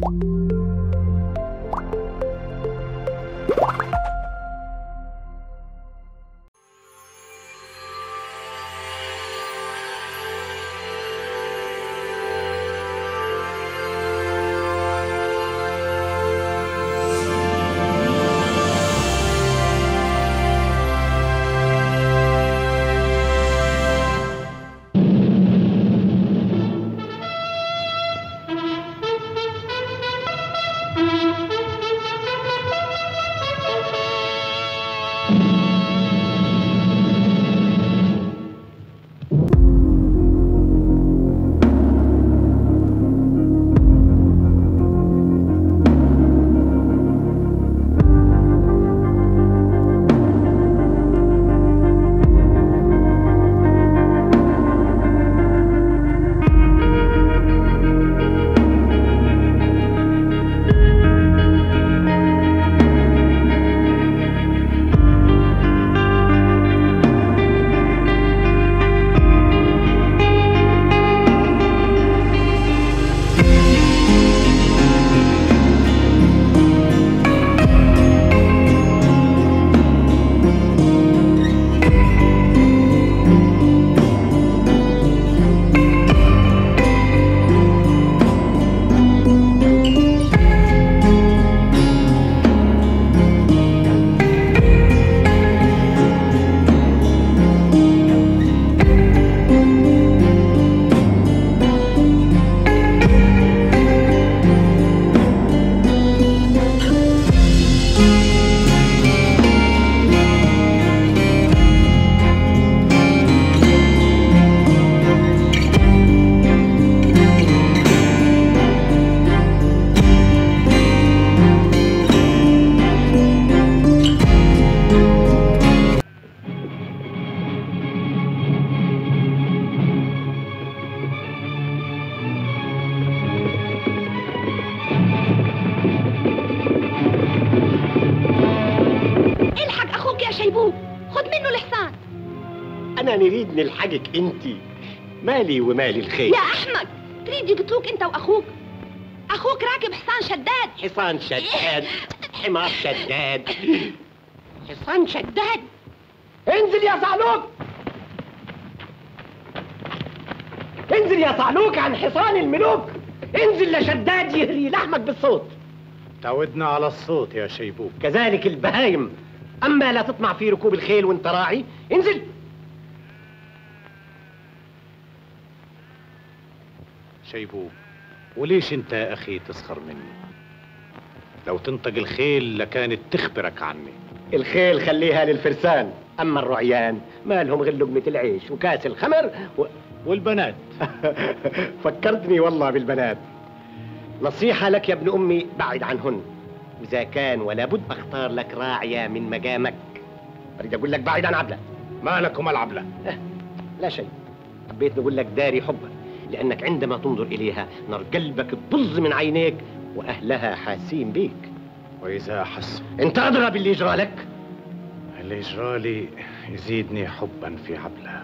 أنا نريد نلحقك أنت، مالي ومالي الخير. يا أحمد تريد يقتلوك أنت وأخوك. أخوك راكب حصان شداد. حصان شداد؟ حمار شداد، حصان شداد. انزل يا صعلوك، انزل يا صعلوك عن حصان الملوك، انزل لشداد يهري لحمك بالصوت. تعودنا على الصوت يا شيبوك. كذلك البهايم، أما لا تطمع في ركوب الخيل وانت راعي. انزل. شيبوك، وليش انت يا اخي تسخر مني؟ لو تنطق الخيل لكانت تخبرك عني. الخيل خليها للفرسان، اما الرعيان ما لهم غير لقمة العيش وكاس الخمر والبنات. فكرتني والله بالبنات. نصيحة لك يا ابن امي، بعد عنهن، واذا كان ولا بد اختار لك راعية من مقامك. اريد اقول لك بعد عن عبلة. ما لكم العبلة؟ لا شيء، حبيت نقول لك داري حبك، لأنك عندما تنظر إليها نار قلبك تبظ من عينيك، وأهلها حاسين بيك. وإذا حسوا؟ أنت أدرى باللي يجرى لك. اللي يجرى لي يزيدني حبا في عبلة.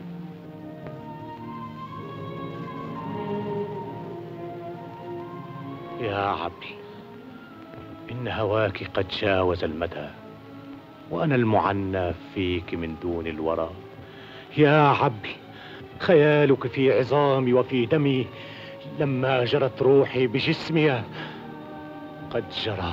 يا عبل، إن هواك قد جاوز المدى، وأنا المعنى فيك من دون الورى. يا عبل، خيالك في عظامي وفي دمي، لما جرت روحي بجسمي قد جرى.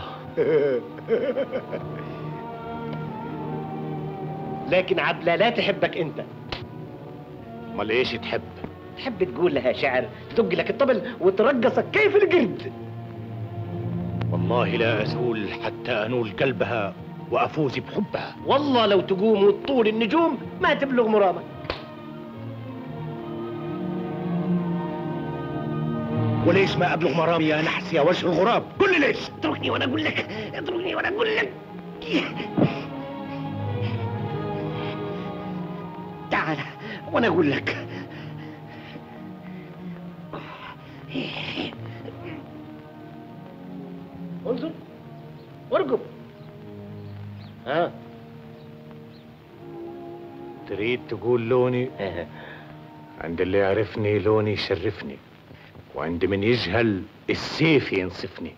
لكن عبلة لا تحبك أنت. امال ايش تحب؟ تحب تقول لها شعر، تدق لك الطبل وترقصك كيف القرد. والله لا أزول حتى أنول قلبها وأفوز بحبها. والله لو تقوم وتطول النجوم ما تبلغ مرامك. وليش ما أبلغ مرامي يا نحس يا وجه الغراب؟ قل لي ليش؟ اتركني وأنا أقول لك، اتركني وأنا أقول لك. تعال وأنا أقول لك. انظر وارقب. ها، تريد تقول لوني؟ عند اللي يعرفني لوني يشرفني. وعند من يجهل السيف ينصفني.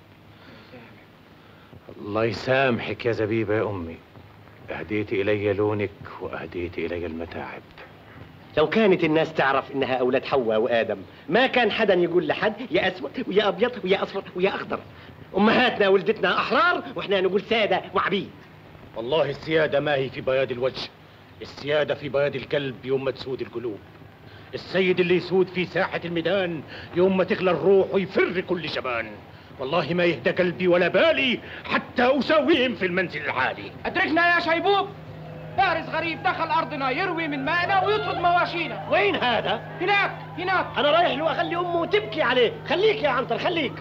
الله يسامحك يا زبيبة يا أمي، أهديت إلي لونك وأهديت إلي المتاعب. لو كانت الناس تعرف إنها أولاد حواء وآدم ما كان حدا يقول لحد يا أسود ويا أبيض ويا أصفر ويا أخضر. أمهاتنا ولدتنا أحرار وإحنا نقول سادة وعبيد. والله السيادة ما هي في بياض الوجه، السيادة في بياض القلب يوم ما تسود القلوب. السيد اللي يسود في ساحة الميدان يوم ما تغلى الروح ويفر كل شبان. والله ما يهدى قلبي ولا بالي حتى أساويهم في المنزل العالي. أدركنا يا شيبوب، فارس غريب دخل أرضنا يروي من مائنا ويطرد مواشينا. وين هذا؟ هناك. أنا رايح له أخلي أمه تبكي عليه. خليك يا عنتر خليك.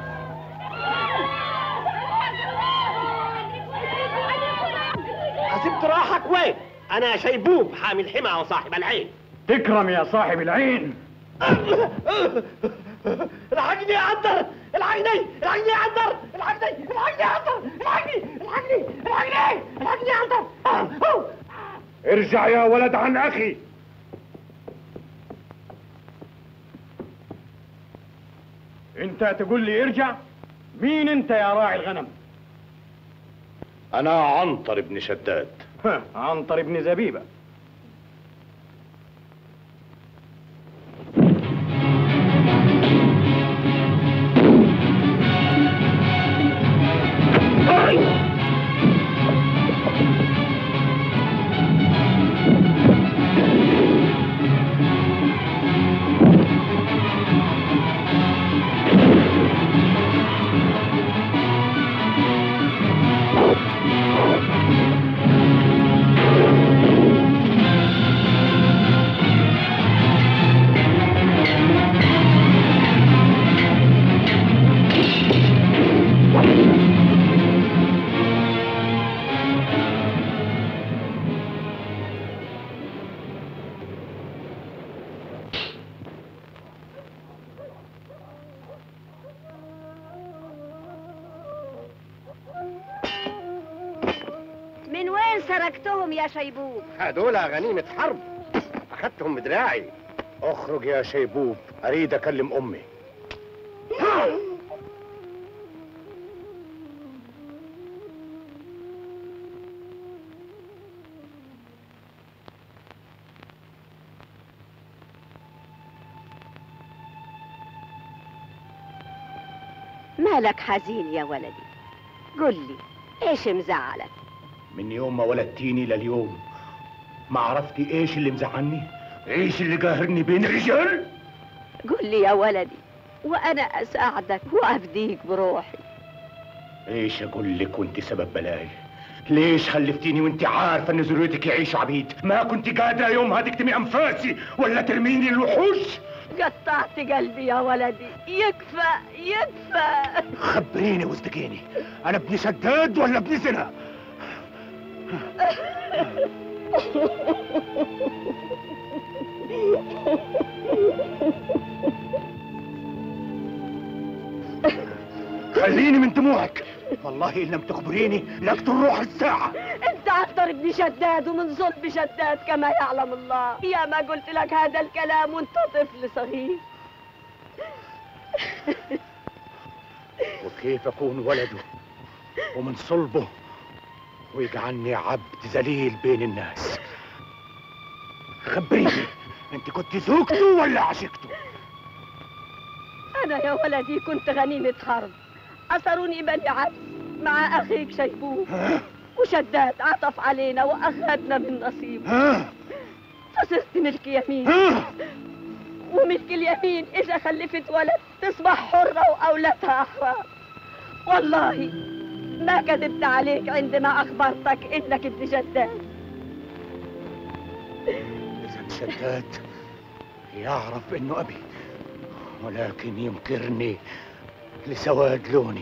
حسبت راحك وين؟ أنا شيبوب حامل حمى وصاحب العين. تكرم يا صاحب العين. الحقني يا عنتر، الحقني يا عنتر، الحقني يا عنتر، الحقني يا عنتر. ارجع يا ولد عن أخي. انت تقول لي ارجع؟ مين انت يا راعي الغنم؟ أنا عنتر بن شداد. عنتر بن زبيبة. من وين سرقتهم يا شيبوب؟ هدول غنيمة حرب، أخذتهم بدراعي. اخرج يا شيبوب، أريد أكلم أمي. مالك حزين يا ولدي؟ قل لي ايش مزعلك؟ من يوم ما ولدتيني لليوم ما عرفتي ايش اللي مزعلني؟ ايش اللي قاهرني بين الرجال؟ قل لي يا ولدي وانا اساعدك وافديك بروحي. ايش اقول لك وانت سبب بلاي؟ ليش خلفتيني وانت عارفه ان ذريتك يعيشوا عبيد؟ ما كنت قادره يومها تكتمي انفاسي ولا ترميني الوحوش؟ قطعت قلبي يا ولدي، يكفى. خبريني واصدقيني، انا ابن شداد ولا ابن زنا؟ خليني من دموعك، والله ان لم تخبريني لاقتل روح الساعه. انت عنتر ابن شداد ومن ظلم شداد كما يعلم الله. يا ما قلت لك هذا الكلام وانت طفل صغير. وكيف اكون ولده ومن صلبه ويجعلني عبد ذليل بين الناس؟ خبريني، انت كنت زوجته ولا عشقته؟ انا يا ولدي كنت غنيمة حرب، أسروني بني عبد مع اخيك شيبوب، وشداد عطف علينا واخذنا من نصيبه، فصرت ملك يمين. وملك اليمين اذا خلفت ولد تصبح حرة واولادها احرار. والله ما كذبت عليك عندما اخبرتك انك ابن شداد. اذا شداد يعرف انه ابي، ولكن ينكرني لسواد لوني.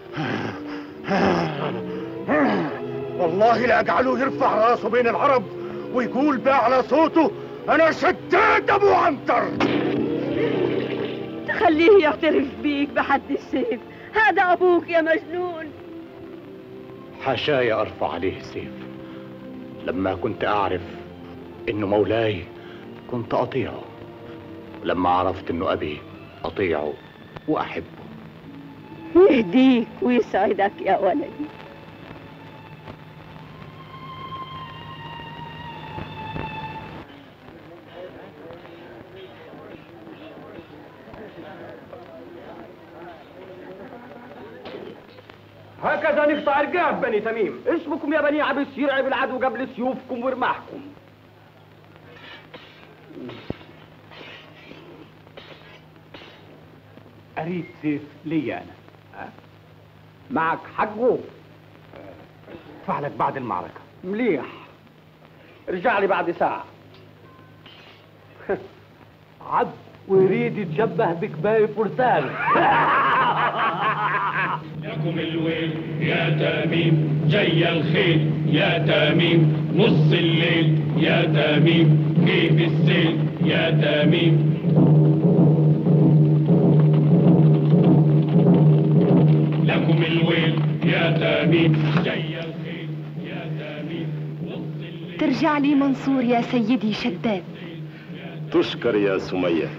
والله لاجعله يرفع راسه بين العرب ويقول بأعلى صوته انا شداد ابو عنتر. تخليه يعترف بيك بحد السيف، هذا ابوك يا مجنون. حاشاي ارفع عليه السيف، لما كنت اعرف انه مولاي كنت اطيعه، ولما عرفت انه ابي أطيعه وأحبه. يهديك ويسعدك يا ولدي. هكذا نقطع رقاب بني تميم. اسمكم يا بني عبس يرعب العدو قبل سيوفكم ورماحكم. أريد سيف لي أنا. معك حقه. ادفع لك بعد المعركة. مليح. ارجع لي بعد ساعة. عبد ويريد يتشبه بكباية فرسان. لكم الويل يا تميم، جاي الخيل يا تميم، نص الليل يا تميم، كيف السيل يا تميم. لكم الويل يا تميم، جاي الخيل يا تميم، نص الليل. ترجع لي منصور يا سيدي شداد. تشكر يا سمية.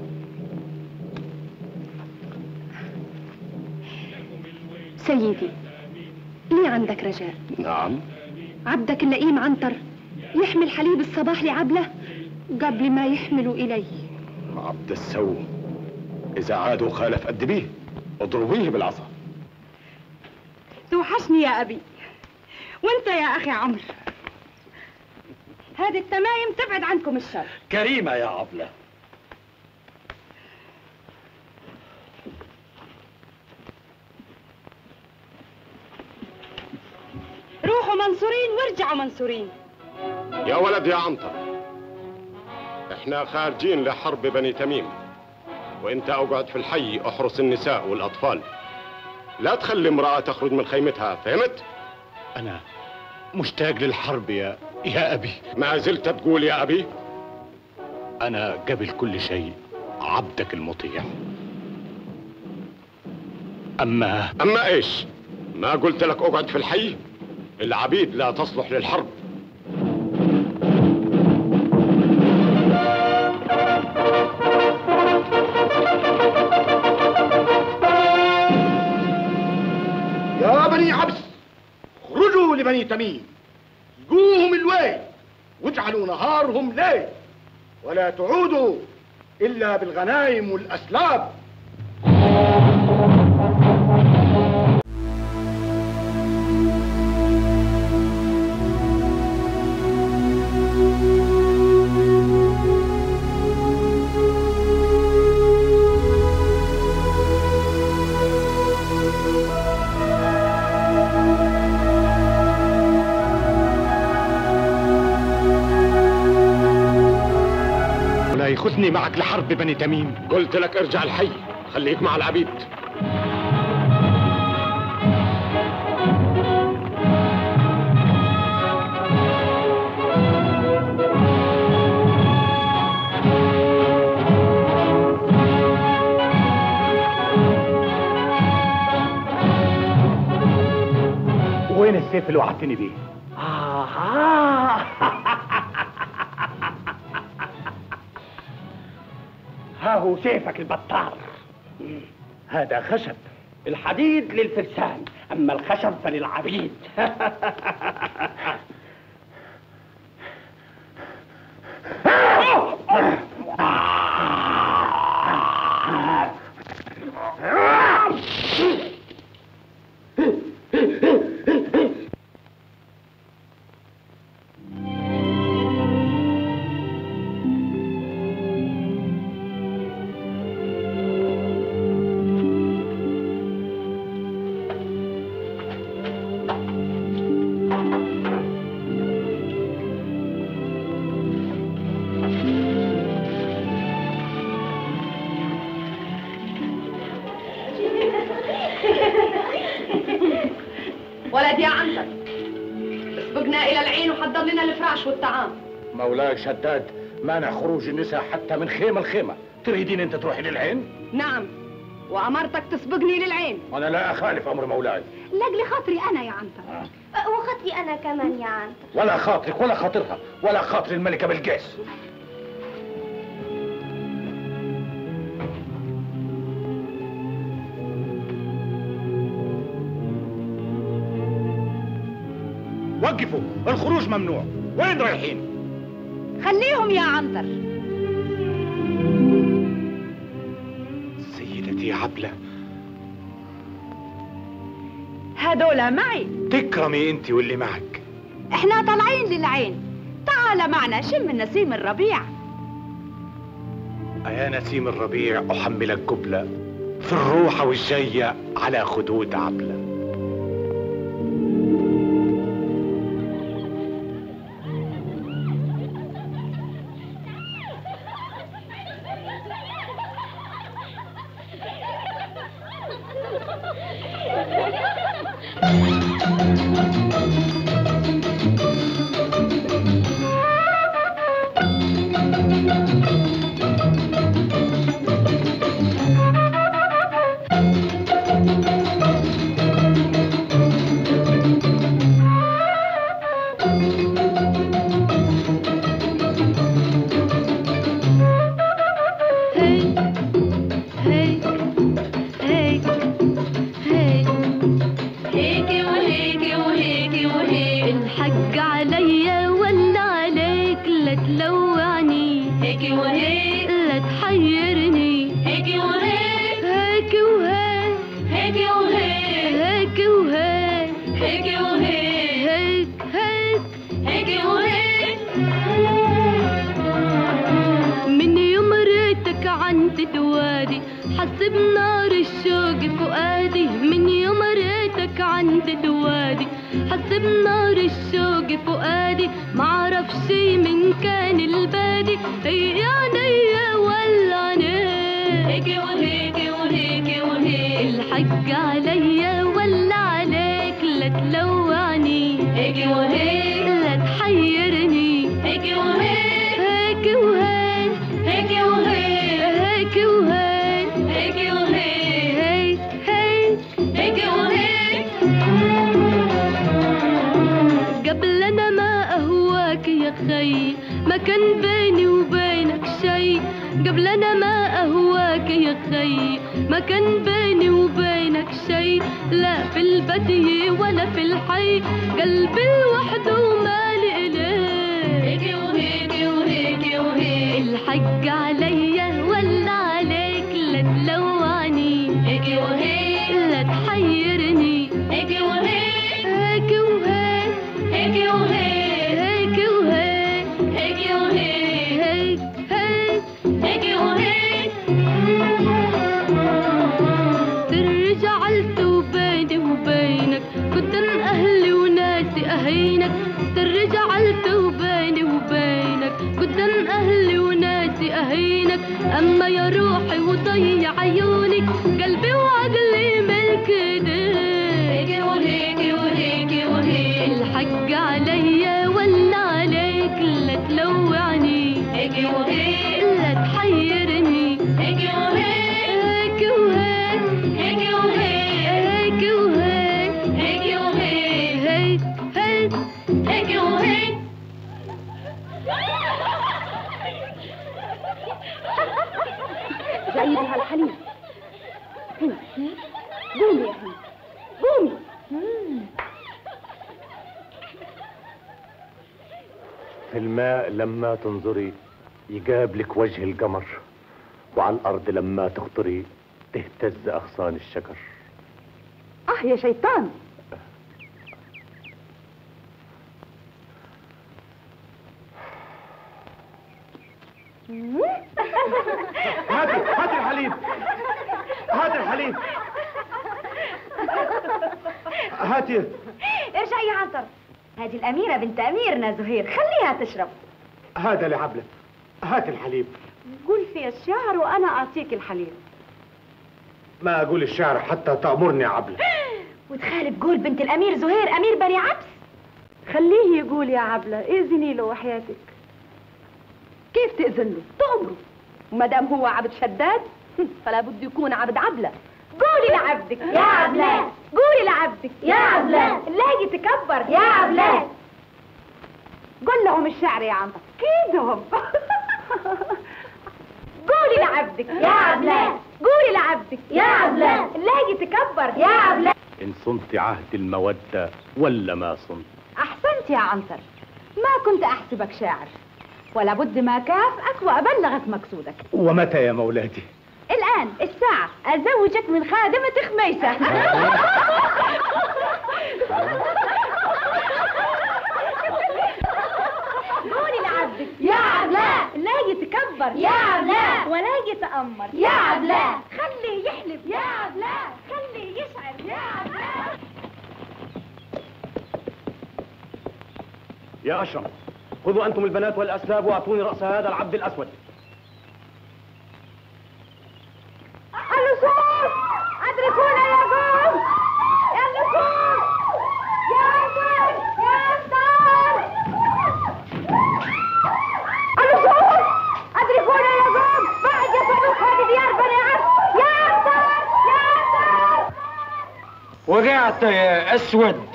سيدي لي عندك رجاء. نعم. عبدك اللئيم عنتر يحمل حليب الصباح لعبله قبل ما يحملوا إلي. عبد السو إذا عاد وخالف أدبيه، اضربيه بالعصا. توحشني يا أبي. وانت يا أخي عمرو، هذه التمايم تبعد عنكم الشر. كريمة يا عبلة. روحوا منصورين وارجعوا منصورين. يا ولد يا عنتر، احنا خارجين لحرب بني تميم، وانت اقعد في الحي احرس النساء والاطفال. لا تخلي امرأة تخرج من خيمتها، فهمت؟ أنا مشتاق للحرب يا أبي. ما زلت تقول يا أبي؟ أنا قبل كل شيء عبدك المطيع. أما إيش؟ ما قلت لك اقعد في الحي؟ العبيد لا تصلح للحرب. يا بني عبس، خرجوا لبني تميم، اسقوهم الويل واجعلوا نهارهم ليل، ولا تعودوا إلا بالغنائم والأسلاب. خذني معك لحرب بني تميم. قلت لك ارجع الحي، خليك مع العبيد. وين السيف اللي وعدتني بيه؟ ها هو سيفك البطار. هذا خشب. الحديد للفرسان، أما الخشب فللعبيد. ولد يا عنتر، اسبقنا إلى العين وحضر لنا الفراش والطعام. مولاي شداد، مانع خروج النساء حتى من خيمة لخيمة. تريدين انت تروحي للعين؟ نعم، وأمرتك تسبقني للعين. أنا لا أخالف أمر مولاي. لأجل خاطري أنا يا عنتر. وخاطري أنا كمان يا عنتر. ولا خاطرك ولا خاطرها ولا خاطر الملكة بلقيس. وقفوا، الخروج ممنوع. وين رايحين؟ خليهم يا عنتر. سيدتي عبلة، هدول معي. تكرمي انت واللي معك. احنا طالعين للعين، تعال معنا شم النسيم الربيع. يا نسيم الربيع أحملك قبلة في الروحة والجاية على خدود عبلة. في الماء لما تنظري يقابلك وجه القمر، وعلى الأرض لما تخطري تهتز أغصان الشجر. يا شيطان، هاتي الحليب، هاتي الحليب، هاتي. ارجع يا عنتر، هذه الأميرة بنت أميرنا زهير، خليها تشرب. هذا لعبلة، هات الحليب. قول في الشعر وأنا أعطيك الحليب. ما أقول الشعر حتى تأمرني عبلة. وتخالف قول بنت الأمير زهير أمير بني عبس. خليه يقول يا عبلة، إذني له وحياتك. كيف تأذن له؟ تأمره. وما دام هو عبد شداد فلا بد يكون عبد عبلة. قولي لعبدك يا عبلة، قولي لعبدك يا عبلة، لاقي تكبر يا عبلة. قول لهم الشعر يا عنتر كيدهم. قولي لعبدك يا عبلة، قولي لعبدك يا عبلة، لاقي تكبر يا عبلة. إن صنت عهد المودة ولا ما صنت. أحسنت فهمت يا عنتر، ما كنت أحسبك شاعر، ولا بد ما كافئك وأبلغك مقصودك. ومتى يا مولاتي؟ الآن الساعة أزوجك من خادمة خميسة. قولي لعبدك يا عبلاء لا يتكبر، يا عبلاء ولا يتأمر، يا عبلاء خليه يحلف، يا عبلاء خليه يشعر، يا عبلاء. يا أشرم، خذوا أنتم البنات والأسلاب وأعطوني رأس هذا العبد الأسود. اللصوص أدركونا يا قوم، يا اللصوص، يا عنتر، يا عنتر. اللصوص أدركونا يا قوم، بعد يصعدوا هذه ديار بني عبد، يا عنتر، يا عنتر. وقعت يا أسود.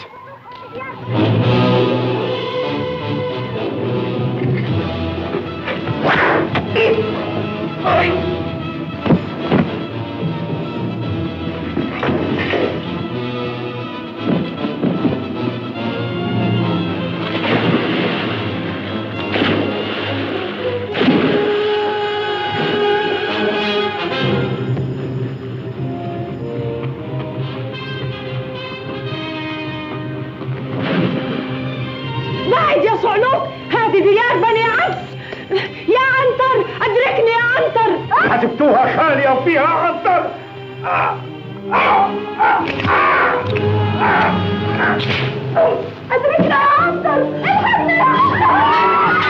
بعد يا صعلوك هذه ديار بني عبس، يا عنتر أدركني يا عنتر. حسبتوها خالية وفيها عنتر. أدركنا يا عنتر، الحقنا يا عنتر.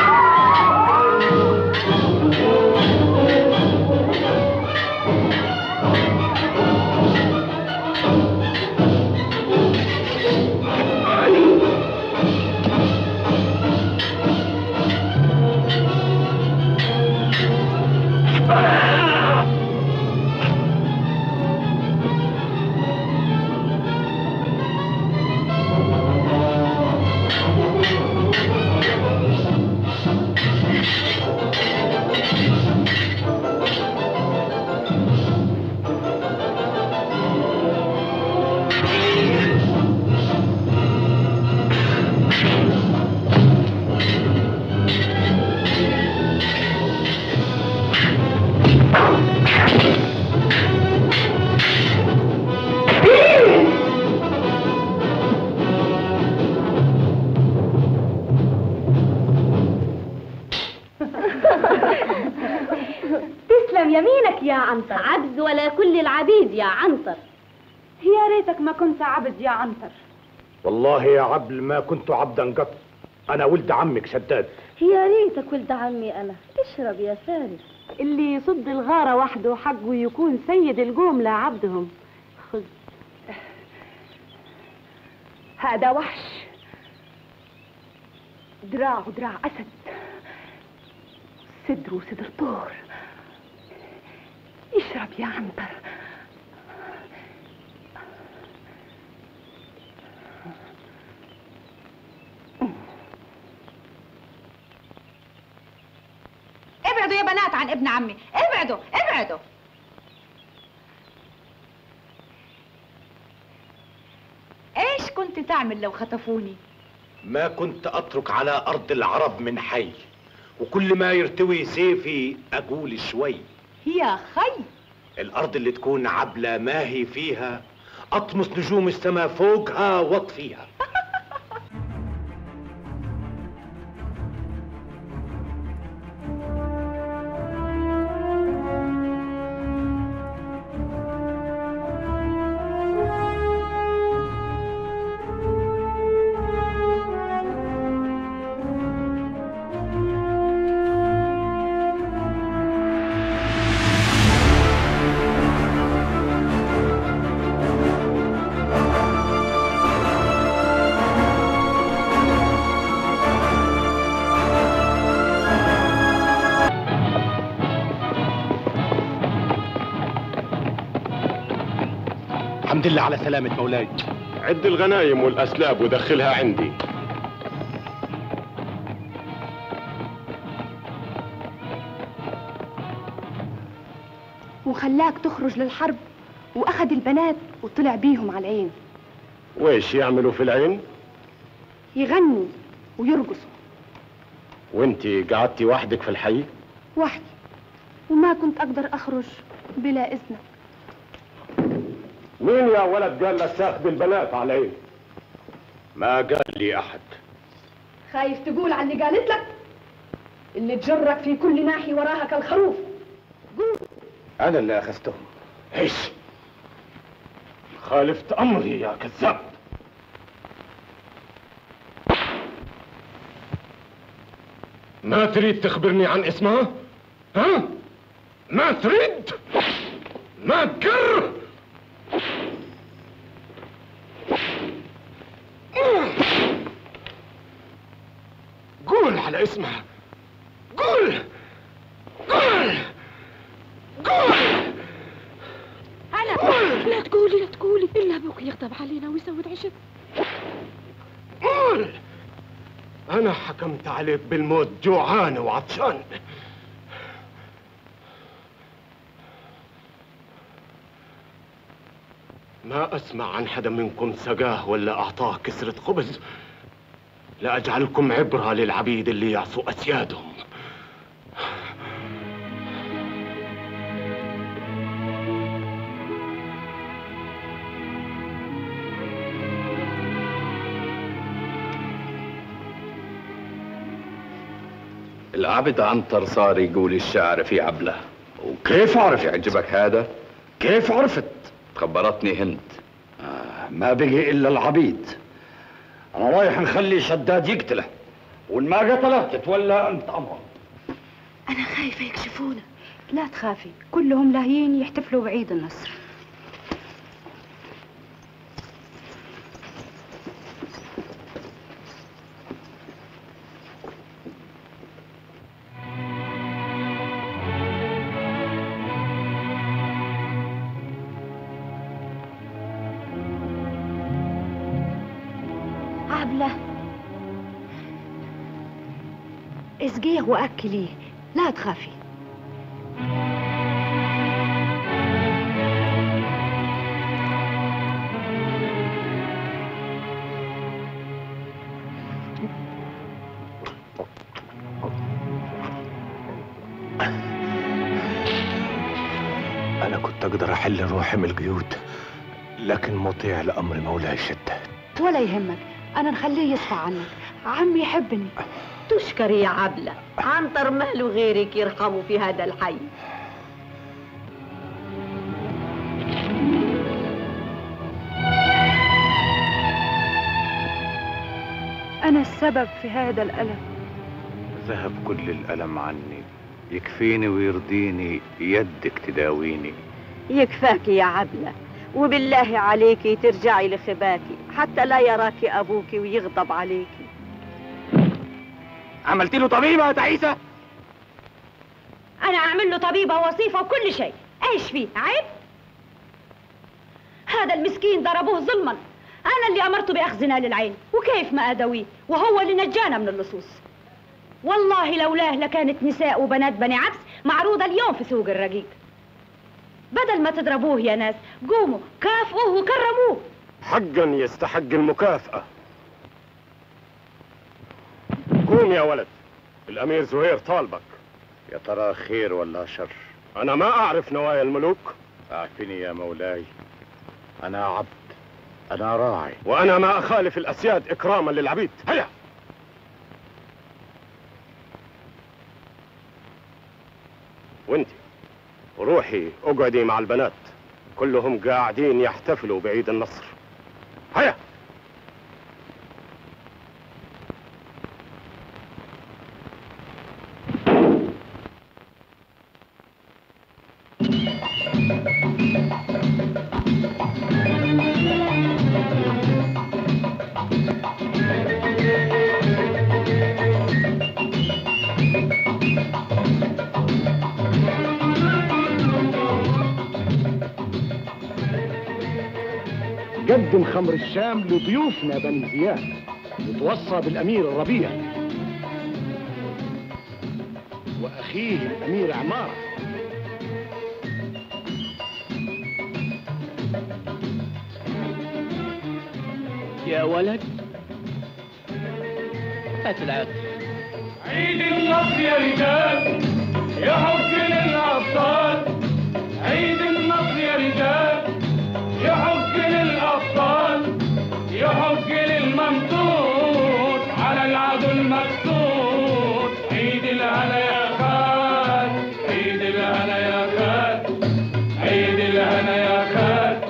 تسلم يمينك يا عنتر. عبد ولا كل العبيد يا عنتر. يا ريتك ما كنت عبد يا عنتر. والله يا عبل ما كنت عبدا قط، أنا ولد عمك شداد. يا ريتك ولد عمي أنا. اشرب يا فارس. اللي يصد الغارة وحده حقه يكون سيد القوم لا عبدهم. خذ. هذا وحش، دراعه دراع أسد، صدره صدر طور. اشرب يا عنتر. ابعدوا يا بنات عن ابن عمي، ابعدوا ابعدوا. ايش كنت تعمل لو خطفوني؟ ما كنت أترك على أرض العرب من حي، وكل ما يرتوي سيفي أقول شوي. يا خي، الأرض اللي تكون عبلة ما هي فيها أطمس نجوم السماء فوقها واطفيها. الحمد لله على سلامة مولاي. عد الغنايم والأسلاب ودخلها عندي. وخلاك تخرج للحرب واخد البنات وطلع بيهم على العين. ويش يعملوا في العين؟ يغنوا ويرقصوا. وانتي قعدتي وحدك في الحي؟ وحدي، وما كنت أقدر أخرج بلا إذنك. مين يا ولد قال لك تاخد البنات على ايه؟ ما قال لي احد. خايف تقول على اللي قالت لك؟ اللي تجرك في كل ناحية وراها كالخروف. قول. انا اللي اخذتهم. ايش؟ خالفت امري يا كذاب. ما تريد تخبرني عن اسمها؟ ها؟ ما تريد؟ ما تقر؟ قول على اسمها. قول. لا تقولي إلا أبوك يغضب علينا ويسود عشب. قول. أنا حكمت عليك بالموت جوعان وعطشان. ما أسمع عن حدا منكم سقاه ولا أعطاه كسرة خبز لأجعلكم عبرة للعبيد اللي يعصوا أسيادهم. العبد عنتر صار يقول الشعر في عبله. وكيف عرفت؟ يعجبك هذا؟ كيف عرفت؟ خبرتني هند. ما بقي إلا العبيد. أنا رايح نخلي شداد يقتله، وإن ما قتله تتولى أنت أمره. أنا خايفة يكشفونا. لا تخافي، كلهم لاهيين يحتفلوا بعيد النصر. عبلة، اسقيه وأكليه، لا تخافي. أنا كنت أقدر أحل روحي من القيود، لكن مطيع لأمر مولاي شداد. ولا يهمك، أنا نخليه يصفى عنك. عمي يحبني. تشكري يا عبلة، عنتر ماله غيرك يرحمه في هذا الحي. أنا السبب في هذا الألم. ذهب كل الألم عني، يكفيني ويرضيني يدك تداويني. يكفاكي يا عبلة، وبالله عليكي ترجعي لخباكي حتى لا يراكي أبوك ويغضب عليكي. عملتي له طبيبة يا تعيسة؟ أنا أعمل له طبيبة ووصيفة وكل شيء. إيش فيه؟ عيب؟ هذا المسكين ضربوه ظلما. أنا اللي أمرته بأخذنا للعين، وكيف ما أدويه وهو اللي نجانا من اللصوص. والله لولاه لكانت نساء وبنات بني عبس معروضة اليوم في سوق الرقيق. بدل ما تضربوه يا ناس، قوموا كافئوه وكرموه. حقا يستحق المكافأة. قوم يا ولد، الأمير زهير طالبك. يا ترى خير ولا شر؟ أنا ما أعرف نوايا الملوك. أعفني يا مولاي، أنا عبد، أنا راعي، وأنا ما أخالف الأسياد إكراما للعبيد. هيا. وانتي روحي اقعدي مع البنات، كلهم قاعدين يحتفلوا بعيد النصر. هيا. قدم خمر الشام لضيوفنا بني زياد، وتوصى بالأمير الربيع وأخيه الأمير عمار. يا ولد، هات العاد. عيد النصر يا رجال يحق للأبطال، عيد النصر يا رجال يحق للأبطال، يحق للممدود على العدو المقصود. عيد الهنا يا خال، عيد الهنا يا خال، عيد الهنا يا خال.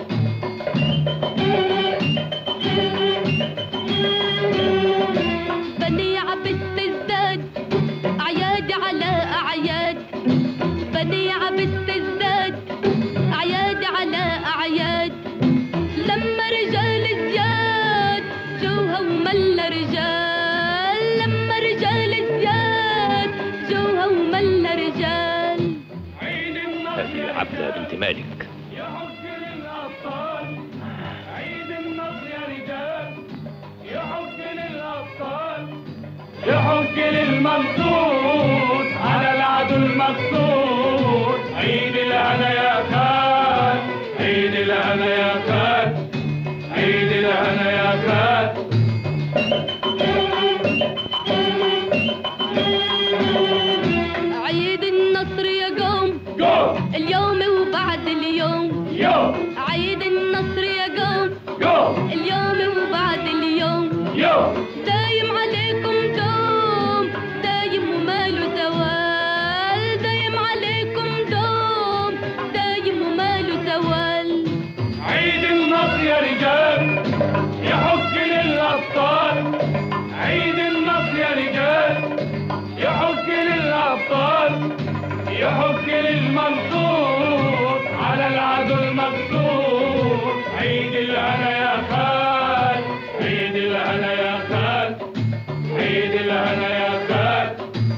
بني عبس الزاد أعياد على أعياد، بني عبس الزاد أعياد على أعياد. لما رجال زياد جوها وملا رجال، لما رجال زياد جوها وملا رجال. هذه عبلة بنت مالك. يحق للأبطال، عيد النصر يا رجال يحق للأبطال، يحق للممدود على العدو المقصود. عيد الهنا يا خال، عيد الهنا يا خال، عيد الهنا يا خال. عيد النصر يا قوم اليوم وبعد اليوم، عيد النصر يا قوم اليوم وبعد اليوم. دايم عليكم دوم، دايم وماله زوال، دايم عليكم دوم، دايم وماله زوال. عيد النصر يا رجال يحق للأبطال، عيد النصر يا رجال يحق للأبطال، يحق للمنصور على العدو المقصود. عيد الهنا يا خال، عيد الهنا يا خال، عيد الهنا يا خال.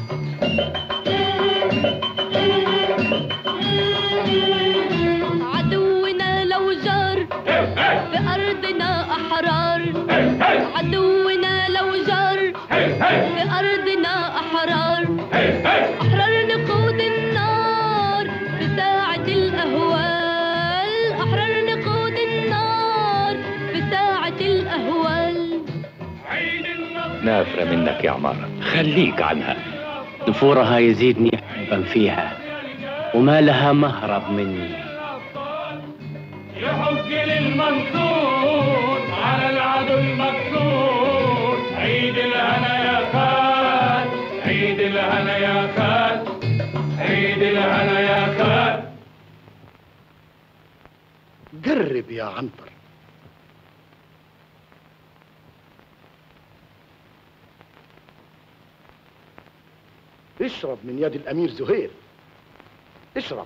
عدونا لو جار بأرضنا أحرار، عدونا لو جار بأرضنا أحرار، أحرار نقود النار بساعة الأهوال، أحرار نقود النار بساعة الأهوال. نافرة منك يا عمارة، خليك عنها. نفورها يزيدني حبا فيها وما لها مهرب مني. يحق للمنصور على العدو المقصود. عيد الهنا يا خال، عيد الهنا يا خال، عيد الهنا يا خال. قرب يا عنتر. اشرب من يد الأمير زهير، اشرب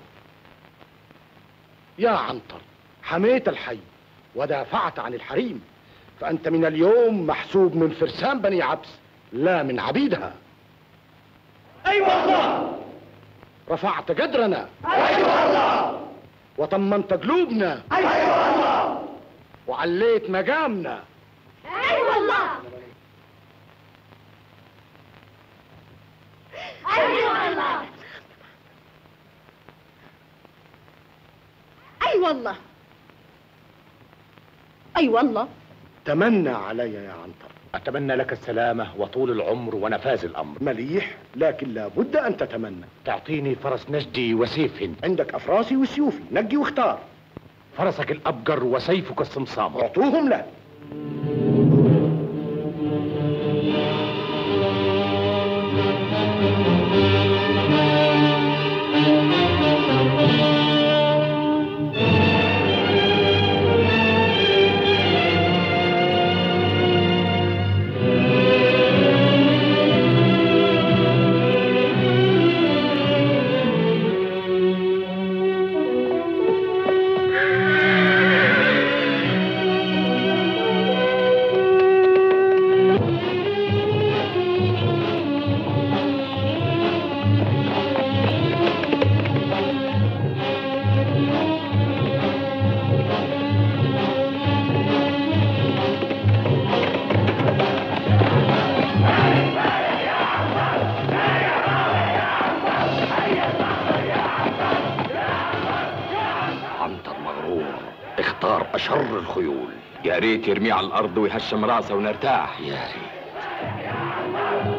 يا عنتر. حميت الحي ودافعت عن الحريم، فأنت من اليوم محسوب من فرسان بني عبس لا من عبيدها. أيوة الله. رفعت قدرنا. أيوة الله. وطمنت قلوبنا. أيوة الله. وعليت مقامنا. أيوة الله. أيوة الله. أي والله، أي والله. تمنى علي يا عنتر. أتمنى لك السلامة وطول العمر ونفاذ الأمر. مليح، لكن لابد أن تتمنى. تعطيني فرس نجدي وسيف هند. عندك أفراسي وسيوفي، نقي واختار. فرسك الأبقر وسيفك الصمصام. اعطوهم له. اختار أشر الخيول. يا ريت يرميه على الأرض ويهشم راسه ونرتاح. يا ريت.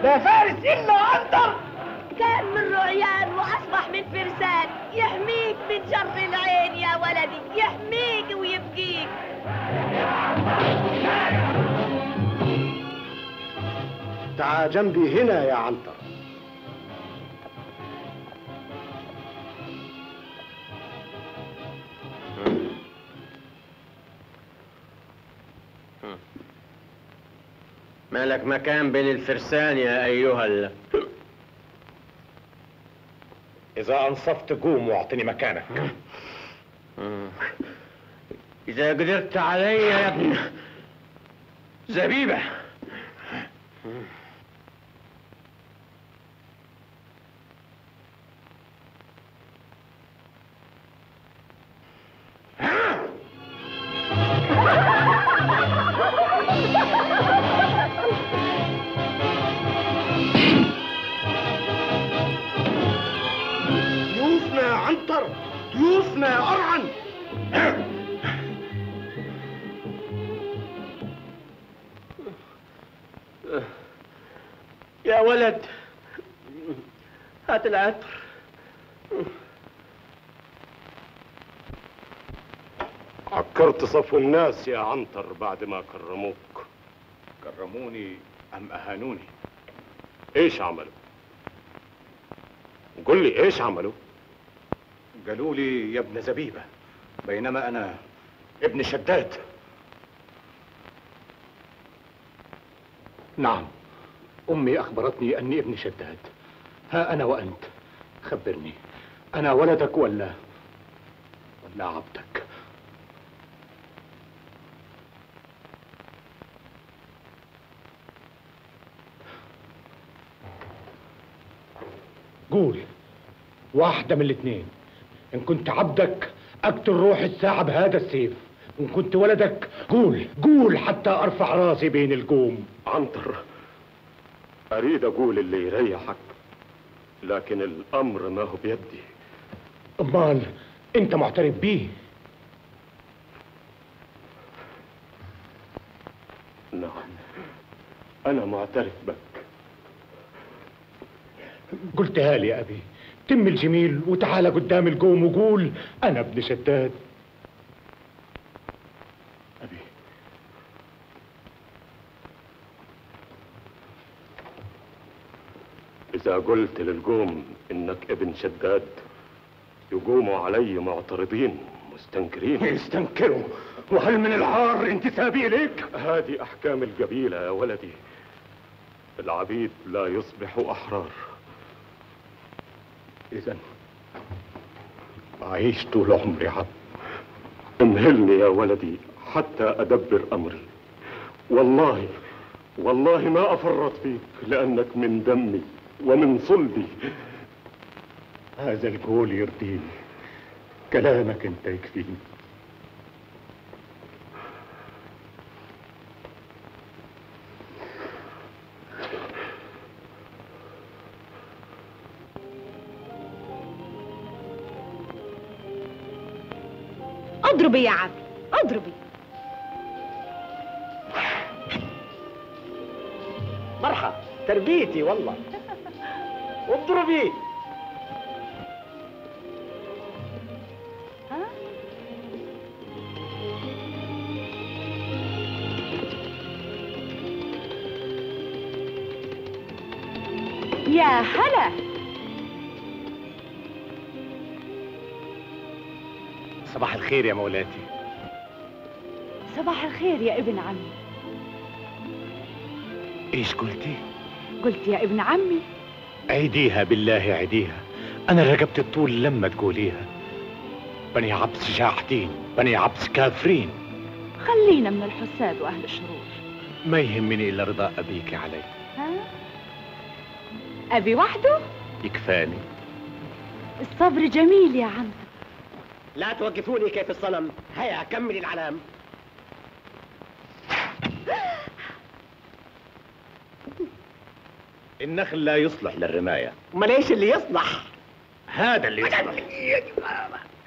لا فارس الا عنتر. كان من رعيان واصبح من فرسان، يحميك من شر العين يا ولدي، يحميك ويبقيك. تعال جنبي هنا يا عنتر. ما لك مكان بين الفرسان يا أيها إذا أنصفت قوم واعطني مكانك. إذا قدرت علي يا ابن زبيبة. ضيوفنا يا عنتر، ضيوفنا يا أرعن. يا ولد هات العطر. عكرت صفو الناس يا عنتر بعد ما كرموك. كرموني أم أهانوني؟ ايش عملوا؟ قل لي ايش عملوا؟ قالوا لي يا ابن زبيبة، بينما أنا ابن شداد. نعم، أمي أخبرتني أني ابن شداد. ها أنا وأنت، خبرني، أنا ولدك ولا عبدك؟ قول، واحدة من الاثنين. إن كنت عبدك أقتل روح الساعة بهذا السيف، وإن كنت ولدك قول حتى أرفع راسي بين القوم. عنتر، أريد أقول اللي يريحك، لكن الأمر ما هو بيدي. أمال أنت معترف بيه؟ نعم، أنا معترف بك. قلتها لي يا أبي، تم الجميل وتعال قدام القوم وقول أنا ابن شداد. أبي، إذا قلت للقوم إنك ابن شداد يقوموا علي معترضين مستنكرين. يستنكروا؟ وهل من العار انتسابي إليك؟ هذه أحكام القبيلة يا ولدي. العبيد لا يصبحوا أحرار. إذن أعيش طول عمري عبد. امهلني يا ولدي حتى أدبر أمري. والله ما أفرط فيك، لأنك من دمي ومن صلبي. هذا القول يرضيني، كلامك انت يكفيني. اضربي يا عبد، اضربي. مرحب، تربيتي والله. اضربي. يا هلا. صباح الخير يا مولاتي. صباح الخير يا ابن عمي. ايش قلتي؟ قلت يا ابن عمي. عيديها بالله عيديها، انا رقبت الطول لما تقوليها. بني عبس جاحدين، بني عبس كافرين. خلينا من الحساد واهل الشرور. ما يهمني الا رضا ابيك علي. ها؟ ابي وحده؟ يكفاني. الصبر جميل يا عم. لا توقفوني كيف الصنم. هيا كمل العلام. النخل لا يصلح للرماية. امال ايش اللي يصلح؟ هذا اللي يصلح.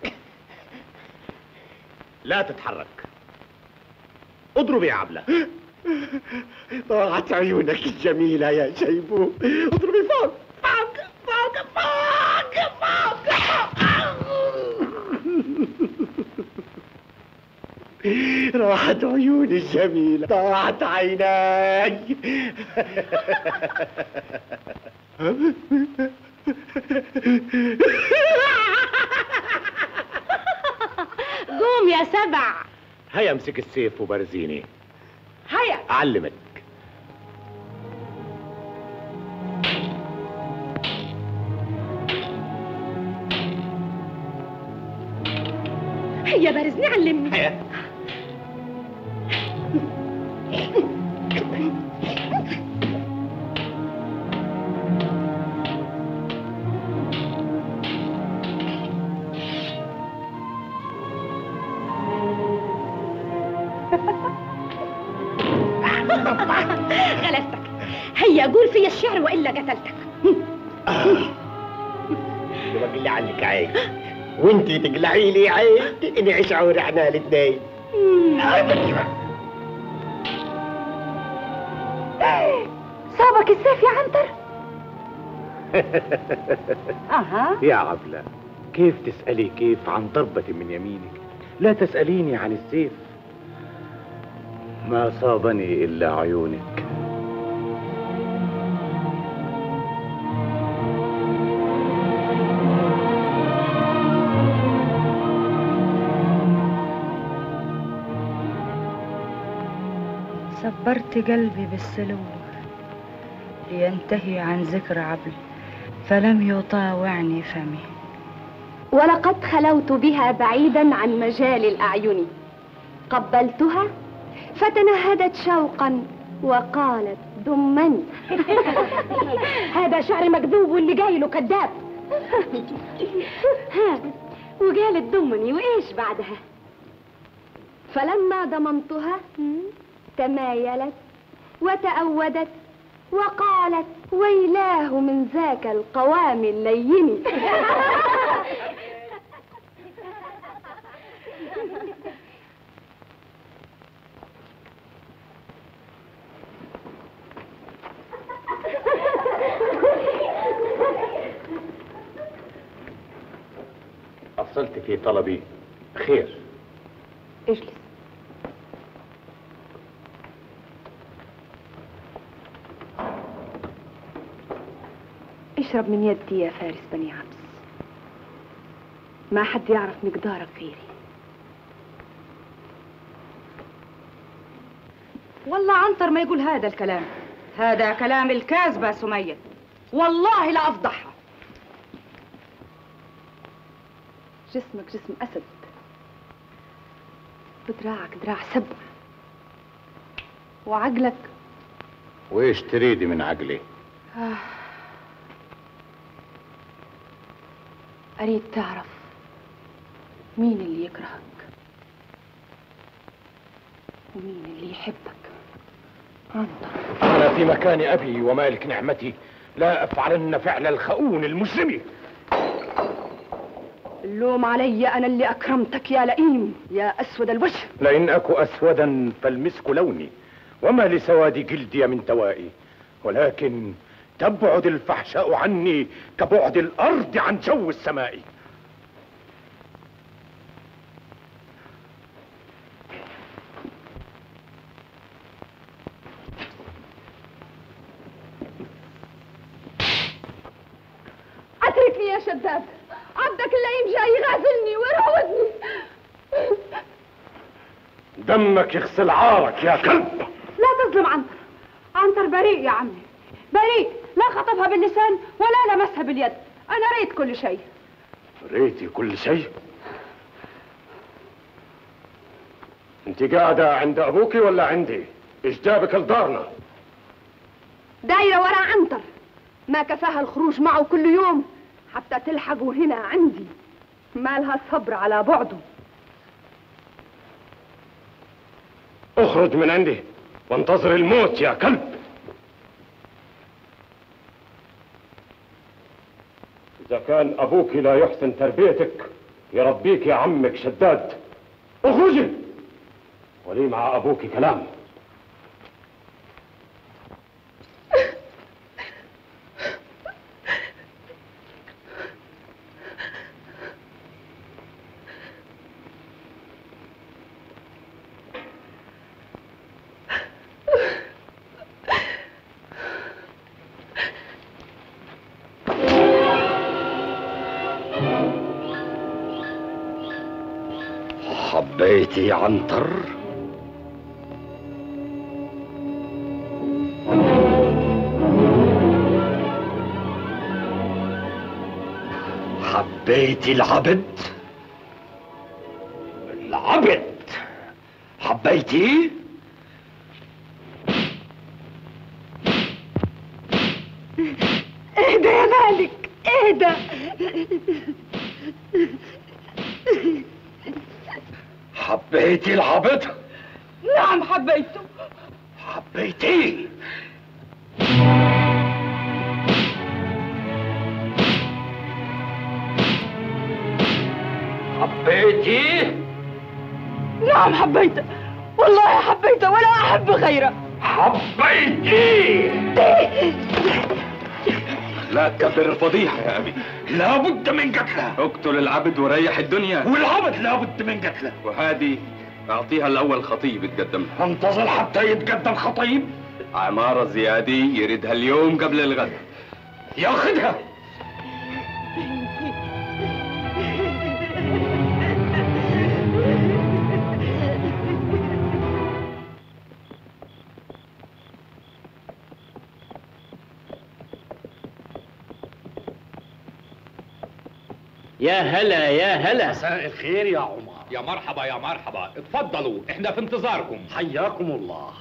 لا تتحرك. اضرب يا عبلة. ضاعت عيونك الجميلة يا شيبو. اضربي فوق فوق فوق فوق فوق راحت عيوني الجميلة، ضاعت عيناي. قوم يا سبع. هيا امسك السيف وبرزيني. هيا اعلمك. هيا بارزني علمني. هيا. غلبتك. هيا قول في الشعر والا قتلتك. بقلي عنك عيب وانتي تقلعي لي عيب. نعيش عور احنا الاثنين. صابك السيف يا عنتر؟ يا عبلة، كيف تسألي كيف عن ضربة من يمينك؟ لا تسأليني عن السيف. ما صابني إلا عيونك. صبرت قلبي بالسلو لينتهي عن ذكر عبل، فلم يطاوعني فمي. ولقد خلوت بها بعيدا عن مجال الأعين، قبلتها فتنهدت شوقا وقالت ضمني. هذا شعر مكذوب واللي جاي له كذاب. ها وقالت ضمني وإيش بعدها؟ فلما ضمنتها تمايلت وتأودت وقالت ويلاه من ذاك القوام اللين. أصلت في طلبي. خير. اجلس. اشرب من يدي يا فارس بني عبس. ما حد يعرف مقدارك غيري. والله عنتر ما يقول هذا الكلام. هذا كلام الكاذبة سمية. والله لا أفضحها. جسمك جسم أسد ودراعك دراع سبع وعقلك. وإيش تريدي من عقلي؟ أريد تعرف مين اللي يكرهك ومين اللي يحبك. عنتر. أنا في مكان أبي ومالك نعمتي لا أفعلن فعل الخؤون المجرم. اللوم علي أنا اللي أكرمتك يا لئيم يا أسود الوجه. لئن أكو أسودا فالمسك لوني وما لسواد جلدي من دوائي، ولكن تبعد الفحشاء عني كبعد الأرض عن جو السماء. اتركني يا شداد، عبدك اللئيم جاي يغازلني ويراودني. دمك يغسل عارك يا كلب. لا تظلم عنتر. عنتر بريء يا عمي، بريء. لا خطفها باللسان ولا لمسها باليد. أنا ريت كل شيء. ريتي كل شيء؟ انت قاعدة عند أبوك ولا عندي؟ إيش جابك لدارنا؟ دايرة ورا عنتر، ما كفاها الخروج معه كل يوم حتى تلحقوا هنا عندي. ما لها صبر على بعده. اخرج من عندي وانتظر الموت يا كلب. إذا كان أبوك لا يحسن تربيتك يربيك يا عمك شداد. اخرجي ولي مع أبوك كلام. حبيتي عنتر؟ حبيتي العبد؟ العبد حبيتي؟ اهدى يا مالك اهدى. حبيتي العبد؟ نعم حبيته. حبيتيه؟ حبيتيه؟ نعم حبيته، والله حبيته ولا أحب غيره. حبيتيه؟ لا تكبر الفضيحة يا أبي. لابد من قتله. اقتل العبد وريح الدنيا. والعبد لابد من قتله. وهذه أعطيها الأول خطيب يتقدم لها. انتظر حتى يتقدم خطيب. عمارة زيادي يردها اليوم قبل الغد. ياخذها. يا هلا يا هلا. مساء الخير يا عمر. يا مرحبا يا مرحبا، اتفضلوا احنا في انتظاركم. حياكم الله.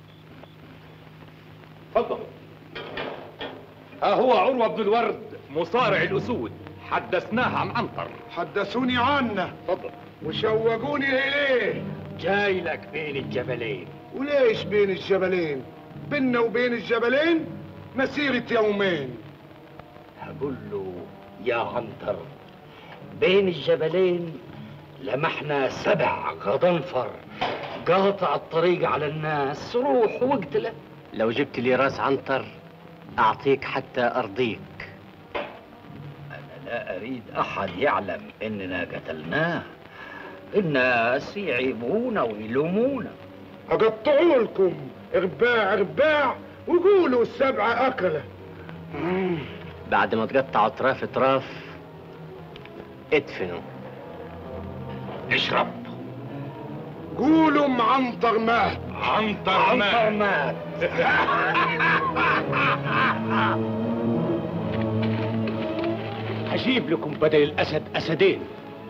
اتفضلوا. ها هو عروة بن الورد مصارع الأسود، حدثناه عن عنتر. حدثوني عنه. اتفضل. وشوقوني إليه. جاي لك بين الجبلين. وليش بين الجبلين؟ بيننا وبين الجبلين مسيرة يومين. هقول له يا عنتر، بين الجبلين لمحنا 7 غضنفر قاطع الطريق على الناس، روح واقتله. لو جبت لي راس عنتر أعطيك حتى أرضيك. أنا لا أريد أحد يعلم إننا قتلناه. الناس يعيبونا ويلومونا. أقطعوا لكم رباع رباع وقولوا 7 أكلة. بعد ما تقطعوا أطراف أطراف ادفنوا. اشرب. قولوا عنتر مات. عنتر مات. هجيب لكم بدل الأسد أسدين.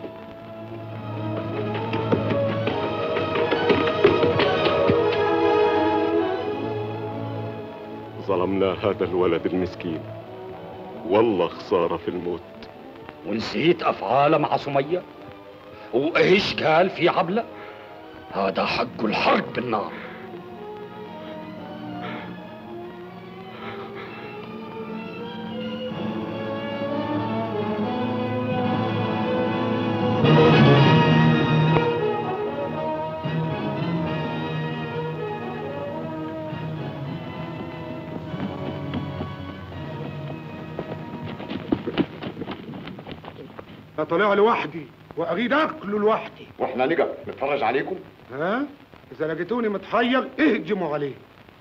ظلمنا هذا الولد المسكين، والله خسارة في الموت. ونسيت أفعاله مع سمية؟ وإيش قال في عبلة؟ هذا حق الحرق بالنار. طالع لوحدي واريد اكله لوحدي. واحنا نقف نتفرج عليكم؟ ها؟ اذا لقيتوني متحير اهجموا عليه.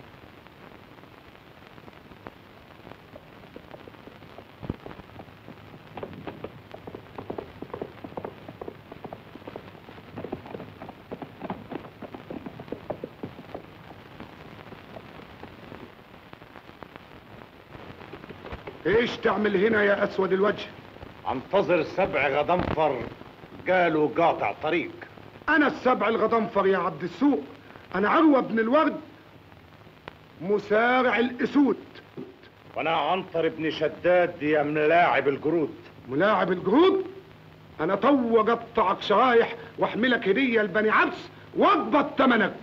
ايش تعمل هنا يا اسود الوجه؟ انتظر 7 غضنفر قالوا قاطع طريق. انا ال7 الغضنفر يا عبد السوق. انا عروة بن الورد مسارع الاسود. وانا عنتر بن شداد يا ملاعب الجرود. ملاعب الجرود؟ انا تو اقطعك شرايح واحملك هدية لبني عبس واقبض ثمنك.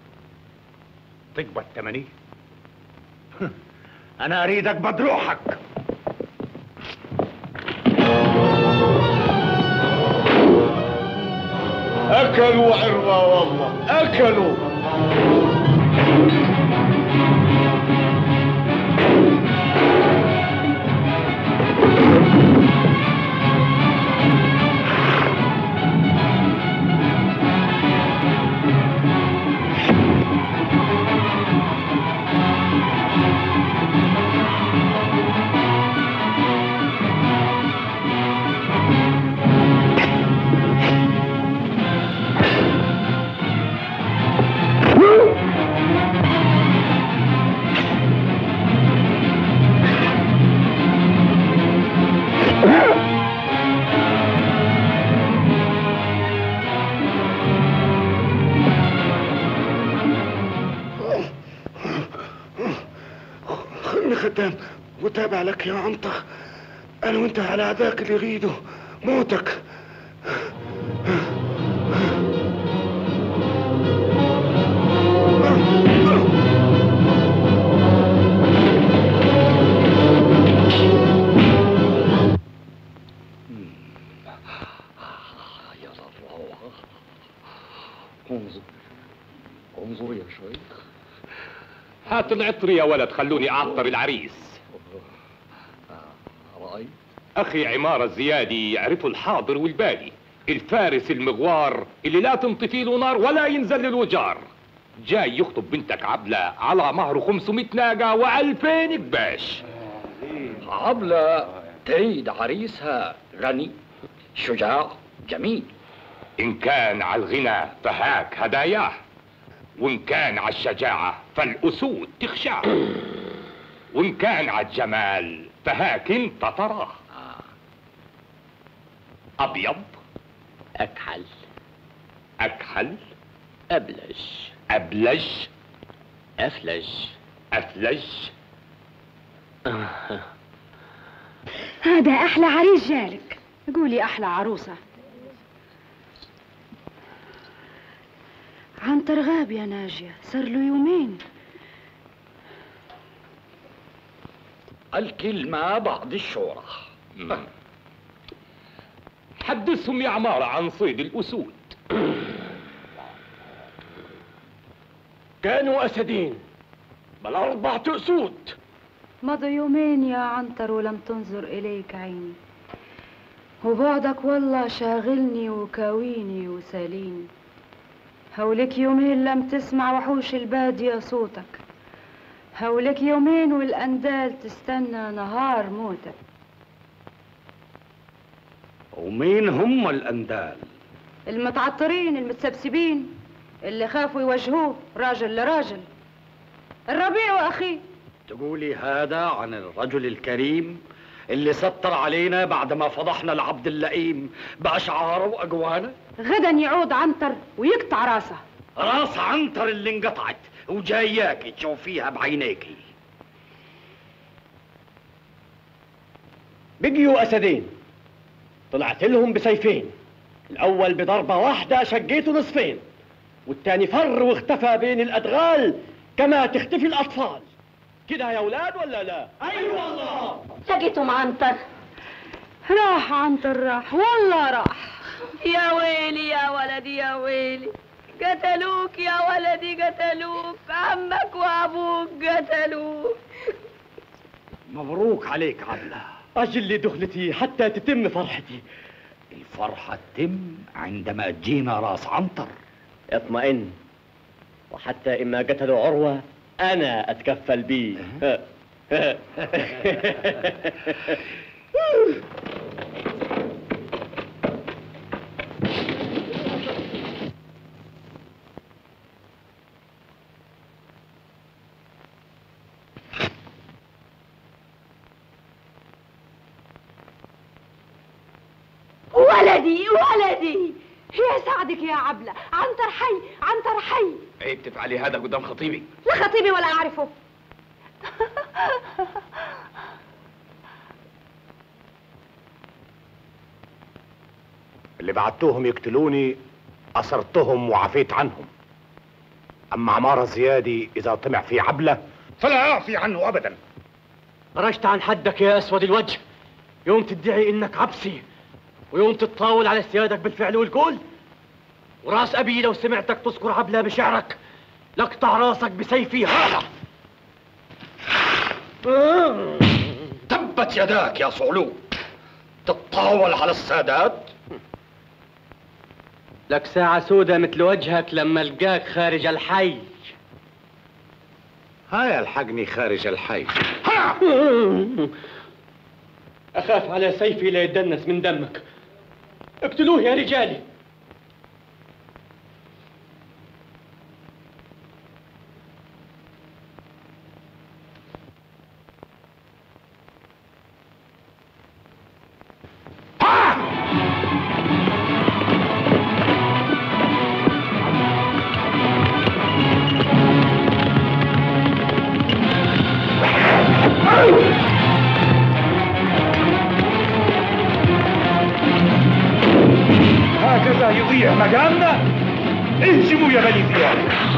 تقبض ثمني؟ انا اريد اقبض روحك. اكلوا عروة والله اكلوا. قدام وتابع لك يا عنتر. انا وانت على هذاك اللي يريده موتك. انظر يا شيخ. هات العطر يا ولد، خلوني اعطر العريس. رأيت؟ اخي عمارة الزيادي يعرفوا الحاضر والباقي، الفارس المغوار اللي لا تنطفي له نار ولا ينزل الوجار، جاي يخطب بنتك عبلة على مهر 500 ناقة و2000 كباش. عبلة تريد عريسها غني شجاع جميل. إن كان على الغنى فهاك هداياه، وإن كان على الشجاعة فالأسود تخشاه، وإن كان على الجمال فهاك انت تراه. أبيض أكحل أكحل أبلج أبلج أفلج أفلج. هذا أحلى عريس جالك. قولي أحلى عروسة. عنتر غاب يا ناجية، صار له يومين. الكلمة بعد الشورى. حدثهم يا عمارة عن صيد الأسود. كانوا أسدين بل 4 أسود. مضوا يومين يا عنتر ولم تنظر إليك عيني، وبعدك والله شاغلني وكاويني وساليني. هولك يومين لم تسمع وحوش البادية صوتك، هولك يومين والأندال تستنى نهار موتك. ومين هم الأندال؟ المتعطرين المتسبسبين اللي خافوا يواجهوه راجل لراجل، الربيع وأخيه. تقولي هذا عن الرجل الكريم اللي ستر علينا بعدما فضحنا العبد اللئيم بأشعاره وأقواله؟ غدا يعود عنتر ويقطع راسه. راس عنتر اللي انقطعت وجاياكي تشوفيها بعينيكي. بقيوا أسدين، طلعت لهم بسيفين، الأول بضربة واحدة شقيته نصفين، والتاني فر واختفى بين الأدغال كما تختفي الأطفال. كده يا أولاد ولا لا؟ أيوة والله. لقيتم عنتر؟ راح عنتر، راح والله راح. يا ويلي يا ولدي يا ويلي، قتلوك يا ولدي قتلوك، عمك وأبوك قتلوك. مبروك عليك عبلة. أجل لي دخلتي حتى تتم فرحتي. الفرحة تتم عندما تجينا راس عنتر. اطمئن، وحتى إما قتلوا عروة أنا أتكفل بيه. ولدي ولدي. يا سعدك يا عبلة، عنتر حي عنتر حي. عيب تفعلي هذا قدام خطيبي. لا خطيبي ولا أعرفه. اللي بعتوهم يقتلوني أسرتهم وعفيت عنهم. أما عمارة الزيادي إذا طمع في عبلة فلا أعفي عنه أبدا. خرجت عن حدك يا أسود الوجه، يوم تدعي إنك عبسي ويوم تتطاول على سيادك بالفعل والقول. وراس أبي لو سمعتك تذكر عبلة بشعرك لقطع راسك بسيفي هذا. تبت يداك يا صعلوك، تتطاول على السادات. لك ساعة سودة مثل وجهك لما القاك خارج الحي. هاي الحقني خارج الحي. أخاف على سيفي لا يتدنس من دمك. اقتلوه يا رجالي. مجامنا اهجموا يا بني زياد.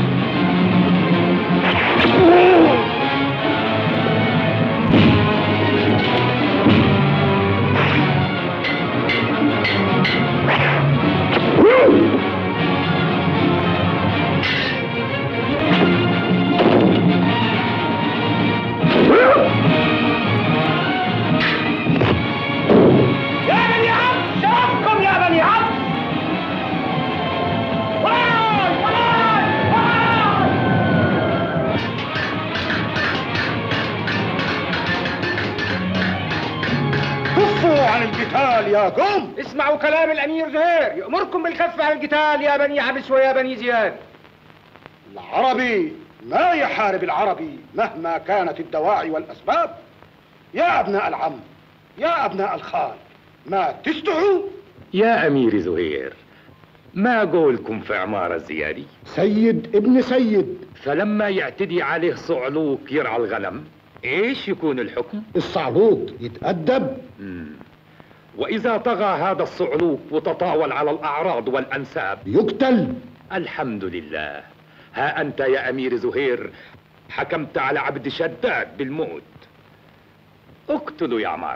يا قوم اسمعوا كلام الامير زهير، يأمركم بالكف عن القتال يا بني عبس ويا بني زياد. العربي ما يحارب العربي مهما كانت الدواعي والاسباب. يا ابناء العم، يا ابناء الخال، ما تستحوا. يا امير زهير، ما قولكم في عمارة الزيادي؟ سيد ابن سيد. فلما يعتدي عليه صعلوك يرعى الغنم ايش يكون الحكم؟ الصعلوك يتأدب. وإذا طغى هذا الصعلوك وتطاول على الأعراض والأنساب يقتل. الحمد لله. ها أنت يا أمير زهير حكمت على عبد شداد بالموت. اقتلوا يا عمارة.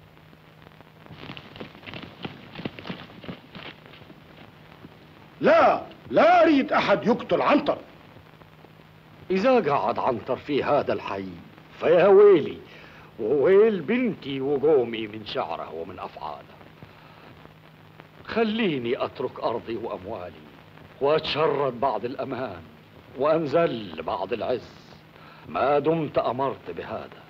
لا أريد أحد يقتل عنتر. إذا قعد عنتر في هذا الحي فيا ويلي وويل بنتي وقومي من شعره ومن أفعاله. خليني أترك أرضي وأموالي وأتشرد بعض الأمان وأنزل بعض العز ما دمت أمرت بهذا.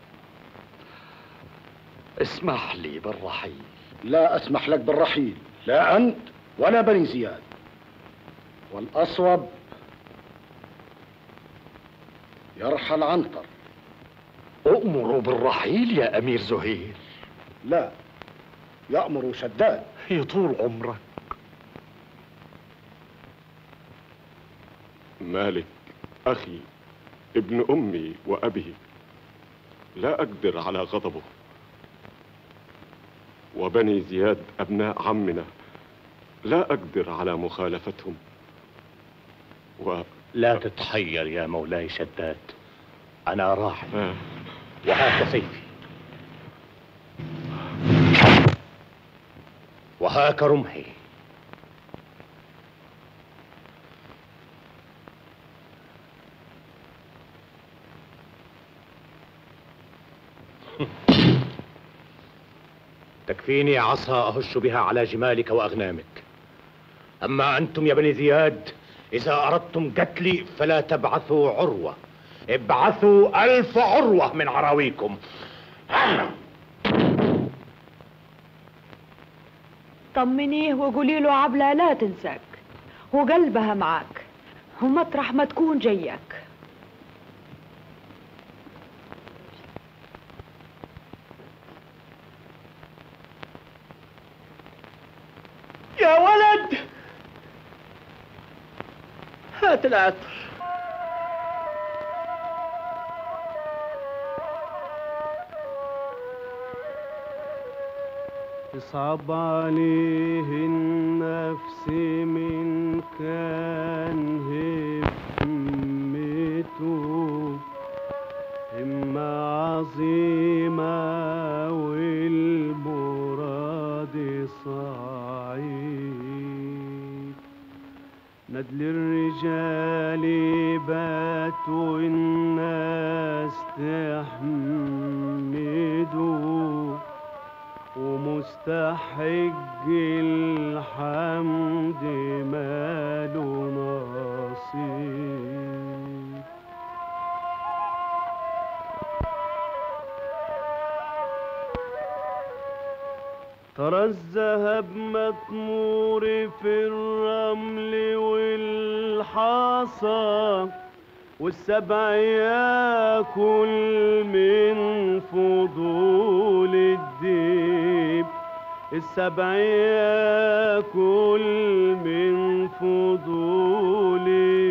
اسمح لي بالرحيل. لا أسمح لك بالرحيل، لا أنت ولا بني زياد. والأصوب يرحل عنتر. أؤمر بالرحيل يا أمير زهير. لا، يأمر شداد. يطول عمرك. مالك أخي ابن أمي وأبي، لا أقدر على غضبه. وبني زياد أبناء عمنا، لا أقدر على مخالفتهم. لا تتحير يا مولاي شداد، أنا راحل وهاك سيفي وهاك رمحي. تكفيني عصا أهش بها على جمالك وأغنامك. أما أنتم يا بني زياد إذا أردتم قتلي فلا تبعثوا عروة، ابعثوا 1000 عروة من عراويكم. طمنيه وقولي له عبلة لا تنساك وقلبها معاك ومطرح ما تكون جياك. يا ولد هات العطر. تصعب عليه النفس من كان همته همة عظيمة والمراد صعيد. ندل الرجال بات والناس تحمده ومستحق الحمد ماله نصيب. ترى الذهب مطمور في الرمل والحصى والسبع ياكل من فضول الديب. السبع ياكل من فضول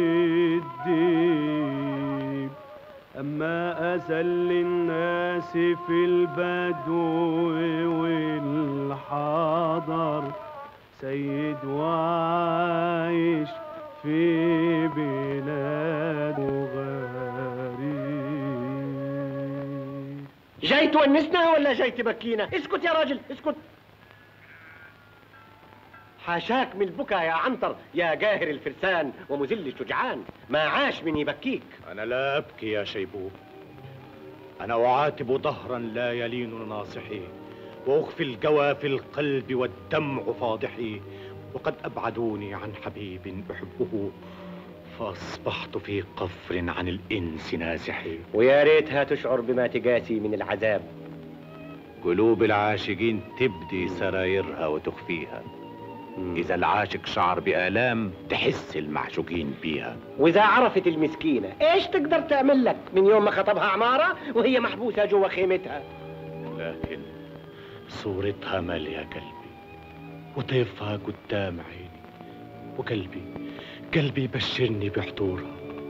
الديب. أما أذل الناس في البدو والحضر سيد وعايش في بلاد غريب. جاي تونسنا ولا جاي تبكينا؟ اسكت يا راجل اسكت. حاشاك من البكا يا عنتر يا جاهر الفرسان ومذل الشجعان، ما عاش من يبكيك. أنا لا أبكي يا شيبوب، أنا أعاتب ظهرا لا يلين ناصحي، وأخفي الجوى في القلب والدمع فاضحي، وقد أبعدوني عن حبيب أحبه، فأصبحت في قفر عن الإنس نازحي. ويا ريتها تشعر بما تجاسي من العذاب. قلوب العاشقين تبدي سرايرها وتخفيها، إذا العاشق شعر بآلام تحس المعشوقين بيها. وإذا عرفت المسكينة إيش تقدر تعمل لك من يوم ما خطبها عمارة وهي محبوسة جوا خيمتها؟ لكن صورتها مالية قلبي وطيفها قدام عيني، قلبي يبشرني بحضورها.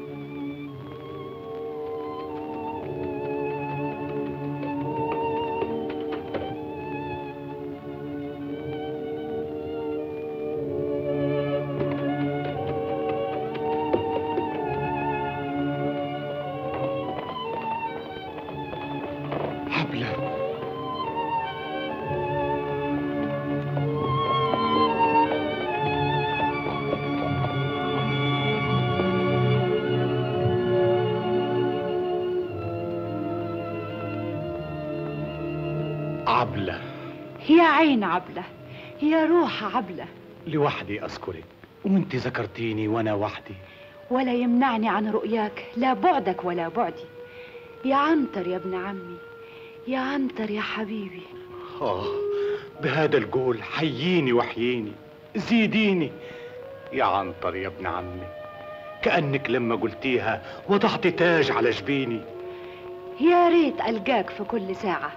عبلة يا عين عبلة، يا روح عبلة، لوحدي أذكرك وانت ذكرتيني وانا وحدي، ولا يمنعني عن رؤياك لا بعدك ولا بعدي. يا عنتر يا ابن عمي، يا عنتر يا حبيبي. بهذا القول حييني وحييني زيديني يا عنتر يا ابن عمي، كأنك لما قلتيها وضعت تاج على جبيني. يا ريت ألقاك في كل ساعة.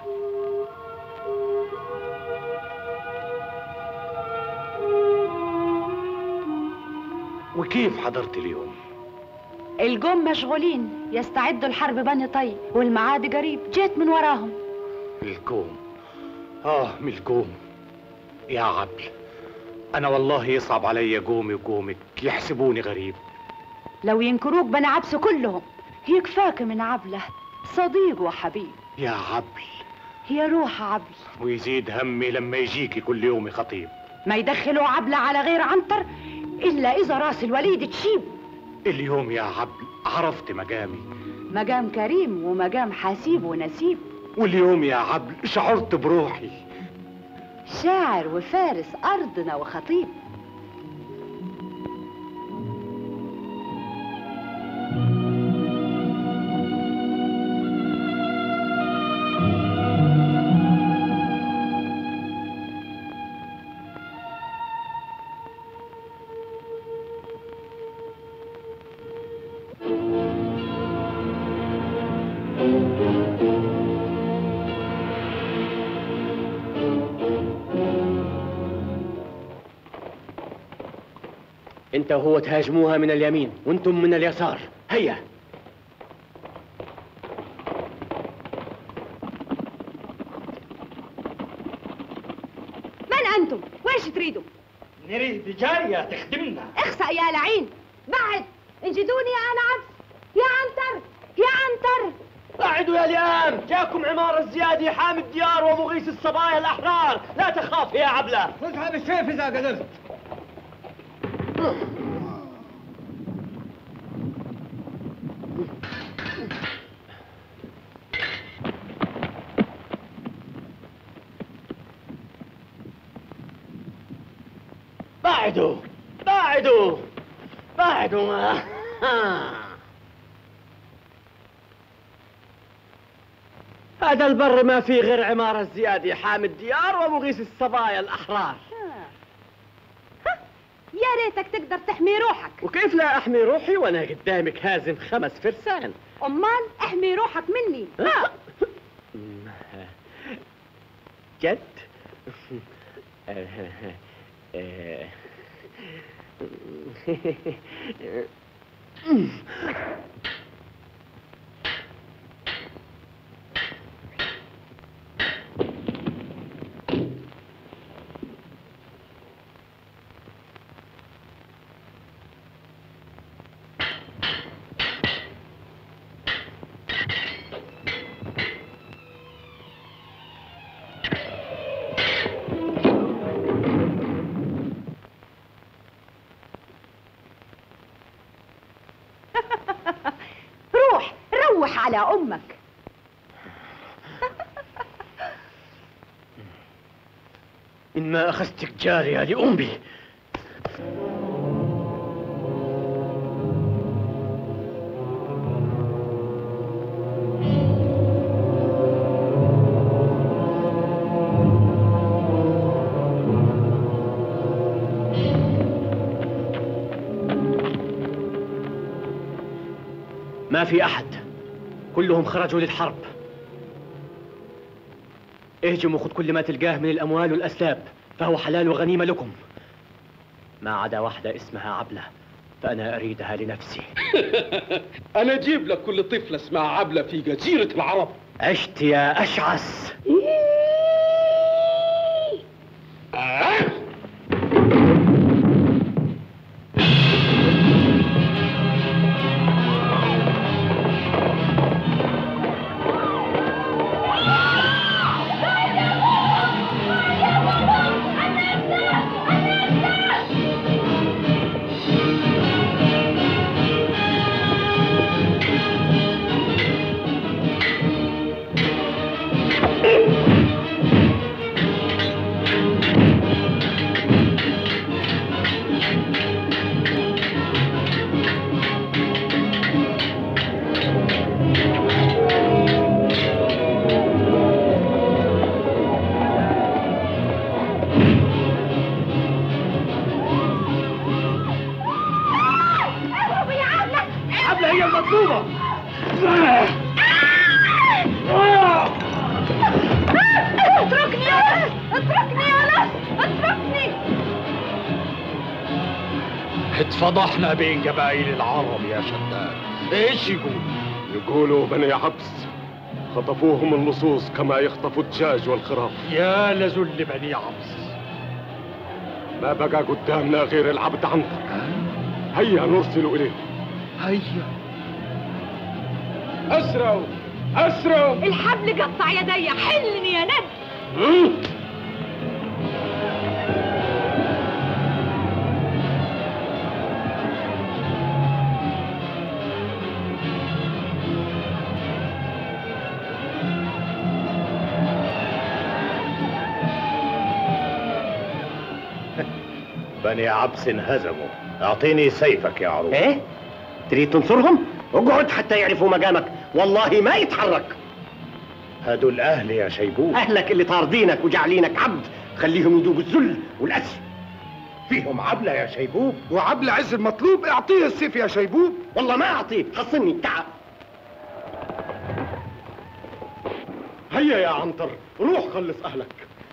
وكيف حضرت اليوم؟ الجم مشغولين يستعدوا لحرب بني طي والمعاد قريب، جيت من وراهم. الجوم من الجوم يا عبل، أنا والله يصعب علي قومي وقومك يحسبوني غريب. لو ينكروك بني عبس كلهم يكفاك من عبله صديق وحبيب. يا عبل يا روح عبل، ويزيد همي لما يجيكي كل يوم خطيب. ما يدخلوا عبله على غير عنتر إلا إذا راس الوليد تشيب. اليوم يا عبل عرفت مقامي، مقام كريم ومقام حسيب ونسيب. واليوم يا عبل شعرت بروحي شاعر وفارس أرضنا وخطيب. انت وهو تهاجموها من اليمين وانتم من اليسار. هيا. من انتم؟ ويش تريدوا؟ نريد جارية تخدمنا. اخسأ يا لعين، بعد انجدوني يا انا عبس. يا عنتر يا عنتر، قعدوا يا لئام، جاكم عمار الزيادي حامي الديار ومغيث الصبايا الأحرار، لا تخاف يا عبلة. خذها بالسيف إذا قدرت. بعدوا بعدوا بعدوا. هذا البر ما فيه غير عمار الزيادي حامي الديار ومغيث الصبايا الأحرار. يا ريتك تقدر تحمي روحك. وكيف لا أحمي روحي وأنا قدامك هازم 5 فرسان؟ أمال احمي روحك مني. جد؟ على امك. إنما أخذتك جارية لأمي. ما في أحد، كلهم خرجوا للحرب. اهجم وخذ كل ما تلقاه من الأموال والأسلاب، فهو حلال وغنيمة لكم، ما عدا واحدة اسمها عبلة، فأنا أريدها لنفسي. أنا أجيب لك كل طفلة اسمها عبلة في جزيرة العرب. عشت يا أشعث. اتركني يا ناس، اتركني يا ناس، اتركني. اتفضحنا بين قبائل العرب يا شداد. ايش يقولوا بني عبس خطفوهم اللصوص كما يخطفوا الدجاج والخراف. يا لذل بني عبس. ما بقى قدامنا غير العبد عنتر. هيا نرسل اليه. هيا. اسرعوا اسرعوا. الحبل قطع يدي، حلني يا ند. بني عبس انهزموا. اعطيني سيفك يا عروس. ايه؟ تريد تنصرهم؟ اقعد حتى يعرفوا مقامك، والله ما يتحرك. هدول اهلي يا شيبوب. اهلك اللي طاردينك وجعلينك عبد، خليهم يذوقوا الذل والاسر. فيهم عبلة يا شيبوب. وعبلة عز المطلوب، اعطيه السيف يا شيبوب. والله ما اعطيه، حصني. تعال. هيا يا عنتر، روح خلص اهلك.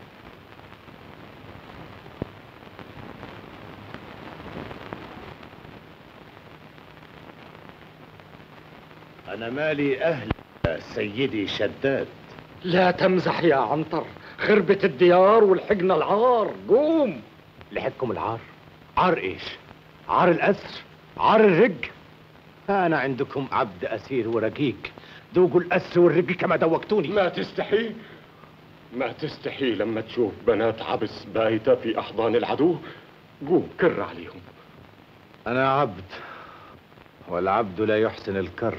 أنا مالي أهل سيدي شداد. لا تمزح يا عنتر، خربت الديار والحقنا العار. قوم. لحقكم العار؟ عار إيش؟ عار الأسر؟ عار الرق؟ أنا عندكم عبد أسير ورقيق، ذوقوا الأسر والرق كما دوقتوني. ما تستحي؟ ما تستحي لما تشوف بنات عبس بايتة في أحضان العدو؟ قوم كر عليهم. أنا عبد، والعبد لا يحسن الكر،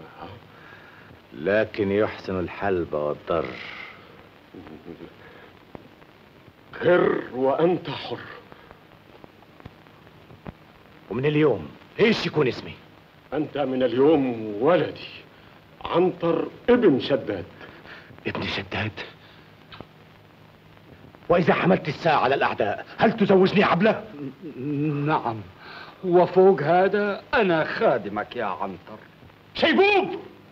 لكن يحسن الحلب والضر. كر وأنت حر. ومن اليوم ايش يكون اسمي؟ أنت من اليوم ولدي عنتر ابن شداد. ابن شداد؟ وإذا حملت الساعة على الأعداء هل تزوجني عبلة؟ نعم، وفوق هذا أنا خادمك يا عنتر. شيبوب!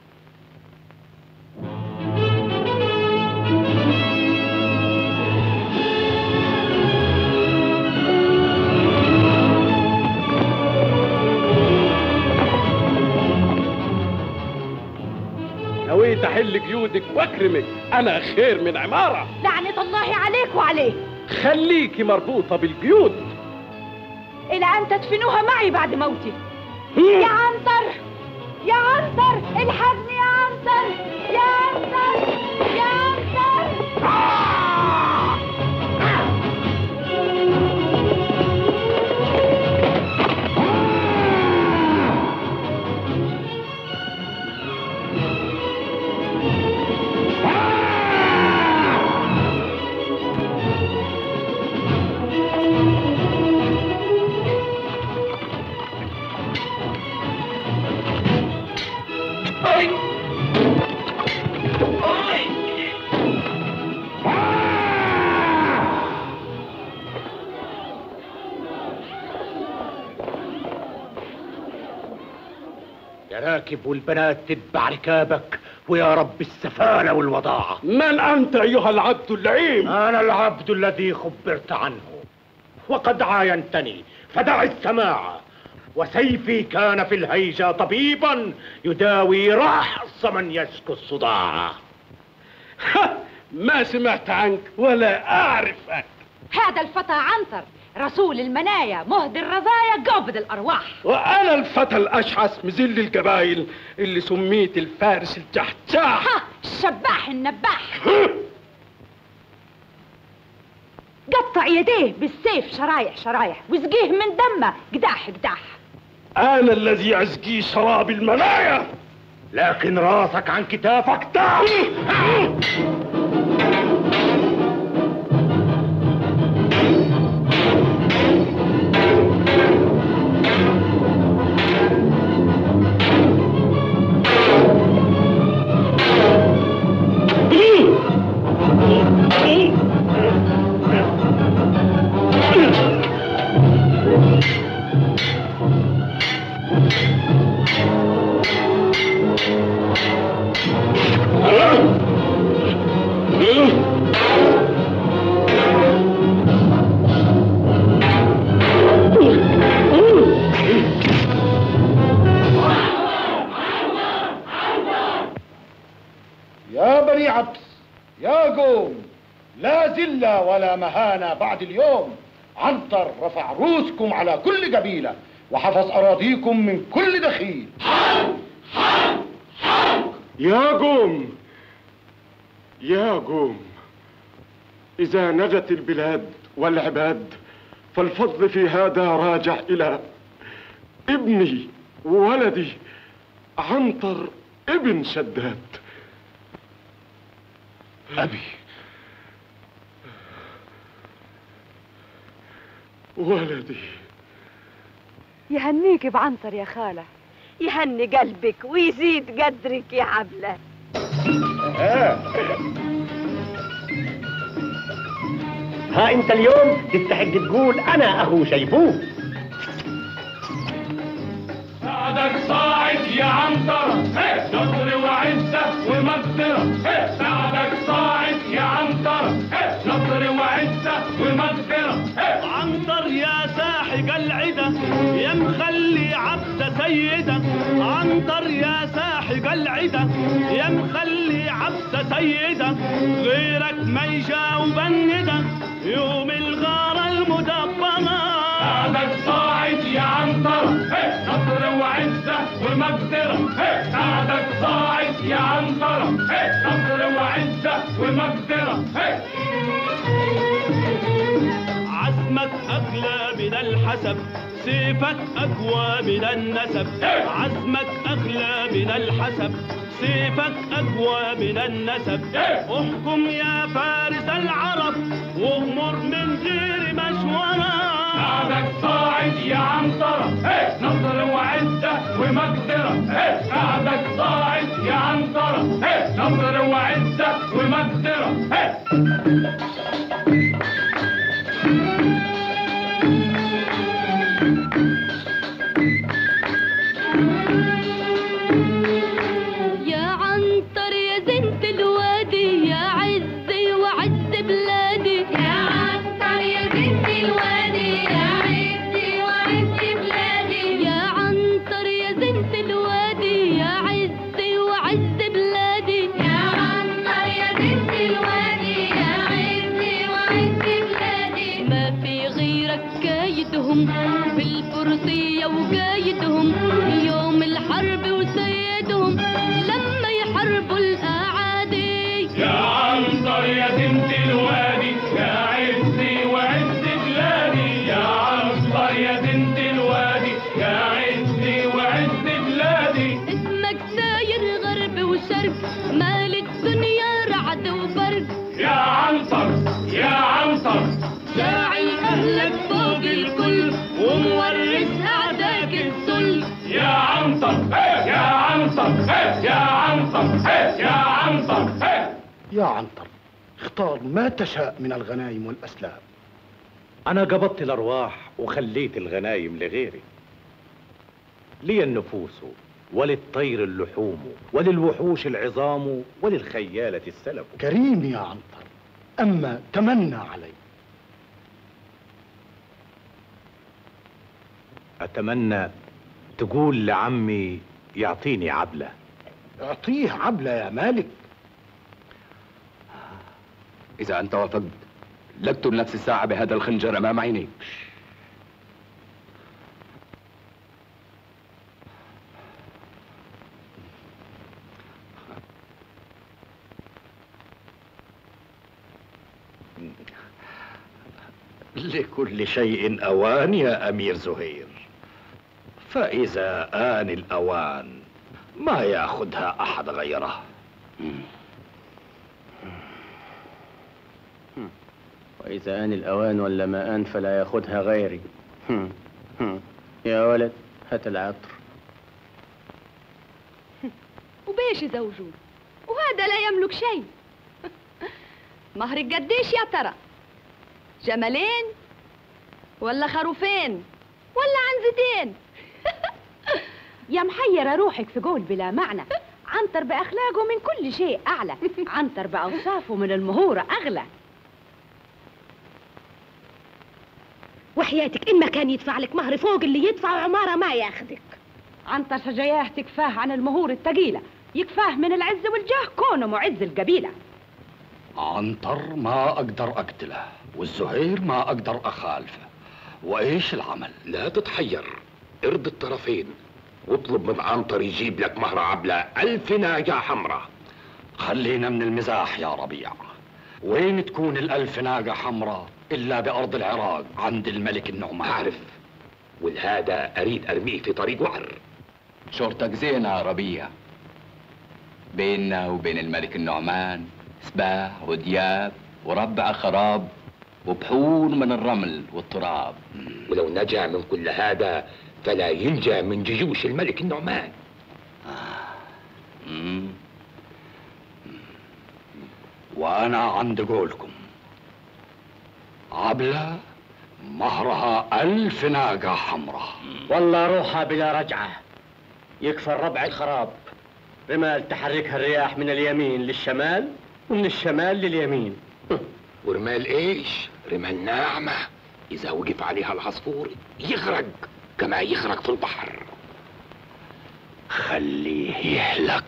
نويت أحل قيودك وأكرمك، أنا خير من عمارة. لعنة الله عليك وعليه. خليكي مربوطة بالقيود إلى أن تدفنوها معي بعد موتي. يا عنتر، يا عنتر، الحقني يا عنتر، يا عنتر، يا عنتر. يا راكب والبنات تتبع ركابك، ويا رب السفالة والوضاعة. من أنت أيها العبد اللعين؟ أنا العبد الذي خبرت عنه، وقد عاينتني فدع السماع. وسيفي كان في الهيجة طبيبا يداوي رأس من يشكو الصداع. ما سمعت عنك ولا أعرفك. هذا الفتى عنتر رسول المنايا، مهدي الرزايا، قابض الأرواح. وأنا الفتى الأشعث مذل القبائل اللي سميت الفارس الجحجاح. الشباح النباح. قطع يديه بالسيف شرايح شرايح، واسقيه من دمه قداح قداح. أنا الذي أسقي شراب المنايا، لكن راسك عن كتافك تعال. يا بني عبس، يا قوم، لا ذلة ولا مهانة بعد اليوم. عنتر رفع روسكم على كل قبيلة وحفظ أراضيكم من كل دخيل. يا قوم، يا قوم، إذا نجت البلاد والعباد فالفضل في هذا راجع إلى ابني وولدي عنتر ابن شداد. أبي، ولدي. يهنيك بعنتر يا خالة. يهني قلبك ويزيد قدرك يا عبلة. ها انت اليوم تستحق تقول انا اخو شيبوه. سعدك صاعد يا عنترة، نصر وعزة ومقدرة. سعدك صاعد يا عنترة، نصر وعزة ومقدرة. عنتر يا ساحق العدا يا مخلي عبد سيدة. عنتر يا ساحق العدا يا مخلي عبد سيدة. غيرك ما يجاوب الندى يوم الغارة المدبرة. سعدك صاعد يا عنترة، نصر وعزة ومقدرة. سعدك صاعد يا عنترة، نصر وعزة ومقدرة. عزمك أغلى من الحسب، سيفك أقوى من النسب. عزمك أغلى من الحسب، سيفك أقوى من النسب. احكم يا فارس العرب وامر من غير مشورة. سعدك صاعد يا عنترة، نصر وعزة ومقدرة. سعدك صاعد يا عنترة، نصر وعزة ومقدرة. يا عنتر يا زنت الوادي، يا عزي وعز بلادي. يا عنتر يا زنت الوادي، يا عزي وعز بلادي. يا عنتر يا زنت الوادي، يا عزي وعز بلادي. يا عنتر يا زنت الوادي، يا عزي وعز بلادي. ما في غيرك كايدهم بالفرسية وقايدهم، يوم الحرب وسيدهم لما يحاربوا الأعادي. يا عنتر يا زنت الوادي، يا عزي وعز بلادي. يا عنتر يا زنت الوادي، يا عزي وعز بلادي. اسمك ساير غرب وشرق، مال الدنيا رعد وبرق. يا عنتر يا عنتر، شاعل أهلك فوق الكل ومورث أعداك الذل. يا عنتر يا عنتر يا عنتر يا عنتر. يا عنتر، اختار ما تشاء من الغنائم والأسلام. أنا قبضت الأرواح وخليت الغنايم لغيري. لي النفوس وللطير اللحوم وللوحوش العظام وللخيالة السلب. كريم يا عنتر، أما تمنى علي. أتمنى تقول لعمي يعطيني عبلة. اعطيه عبلة يا مالك. إذا أنت وافقت لقتل نفس الساعة بهذا الخنجر أمام عينيك. لكل شيء أوان يا أمير زهير، فإذا آن الأوان ما يأخذها أحد غيره. وإذا آن الأوان ولا ما آن فلا يأخذها غيري. يا ولد هات العطر. وبيش يزوجوه وهذا لا يملك شيء. مهرك قديش يا ترى؟ جملين ولا خروفين ولا عنزتين؟ يا محيرة روحك في قول بلا معنى. عنتر بأخلاقه من كل شيء أعلى، عنتر بأوصافه من المهورة أغلى. وحياتك إما كان يدفع لك مهر فوق اللي يدفع عمارة ما ياخذك. عنتر شجاياه تكفاه عن المهور الثقيلة، يكفاه من العز والجاه كونه معز القبيلة. عنتر ما أقدر أقتله، والزهير ما أقدر أخالفه، وإيش العمل؟ لا تتحير، ارض الطرفين واطلب من عنتر يجيب لك مهر عبلة 1000 ناقة حمراء. خلينا من المزاح يا ربيع. وين تكون ال1000 ناقة حمراء إلا بأرض العراق عند الملك النعمان؟ أعرف، والهذا أريد أرميه في طريق وعر. شرطك زينة يا ربيع، بيننا وبين الملك النعمان سباع ودياب وربع خراب وبحور من الرمل والتراب. ولو نجا من كل هذا فلا ينجى من جيوش الملك النعمان. وأنا عند قولكم، عبلة مهرها 1000 ناقة حمراء. والله روحها بلا رجعة، يكفى الربع الخراب. رمال تحركها الرياح من اليمين للشمال ومن الشمال لليمين. ورمال ايش؟ رمال ناعمة، إذا وقف عليها العصفور يغرق كما يغرق في البحر. خليه يهلك.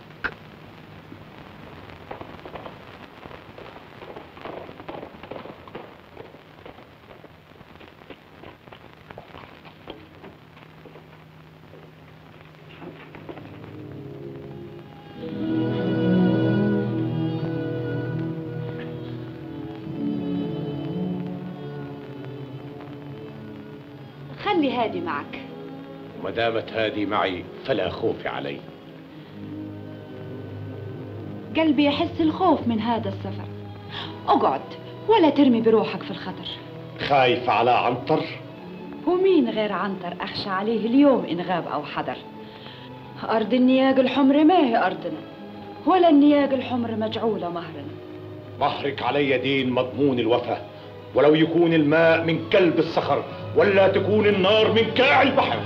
خلي هادي معك. ما دامت هادي معي فلا خوف علي. قلبي يحس الخوف من هذا السفر. اقعد ولا ترمي بروحك في الخطر. خايف على عنتر؟ ومين غير عنتر أخشى عليه اليوم إن غاب أو حضر. أرض النياق الحمر ما هي أرضنا، ولا النياق الحمر مجعولة مهرنا. مهرك علي دين مضمون الوفاء، ولو يكون الماء من كلب الصخر ولا تكون النار من كاع البحر.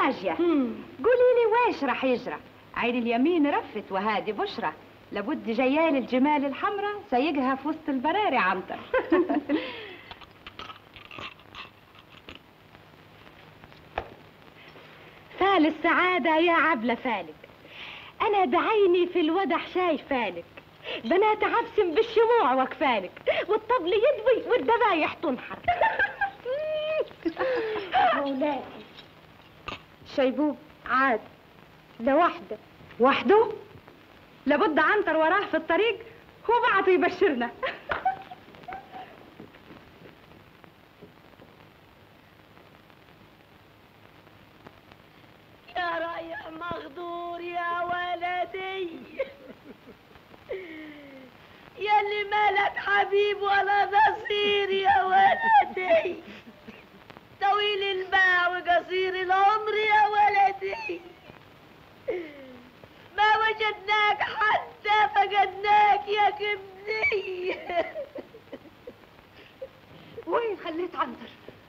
ناجية قولي لي وايش راح يجرى؟ عين اليمين رفت وهادي بشرى، لابد جيال الجمال الحمراء سيجها في وسط البراري عنتر. فال السعادة يا عبلة فالك، أنا بعيني في الودح شايفالك، بنات عبسم بالشموع وكفالك، والطبل يدوي والذبايح تنحر. مولاتي شيبوب عاد لوحده وحده، لابد عنتر وراه في الطريق وبعته يبشرنا. يا رايح مغدور يا ولدي، ياللي مالك حبيب ولا نصير يا ولدي، طويل الباع وقصير العمر يا ولدي، ما وجدناك حتى فقدناك يا كبدي. وين خليت عنتر؟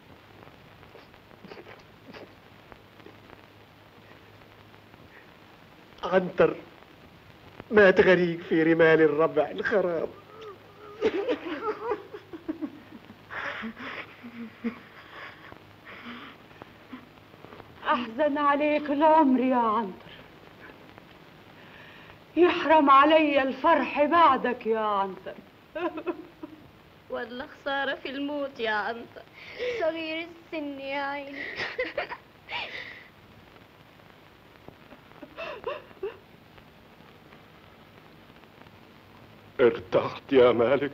عنتر مات غريق في رمال الربع الخراب. أحزن عليك العمر يا عنتر، يحرم علي الفرح بعدك يا عنتر. ولا خسارة في الموت يا عنتر، صغير السن يا عيني. ارتحت يا مالك؟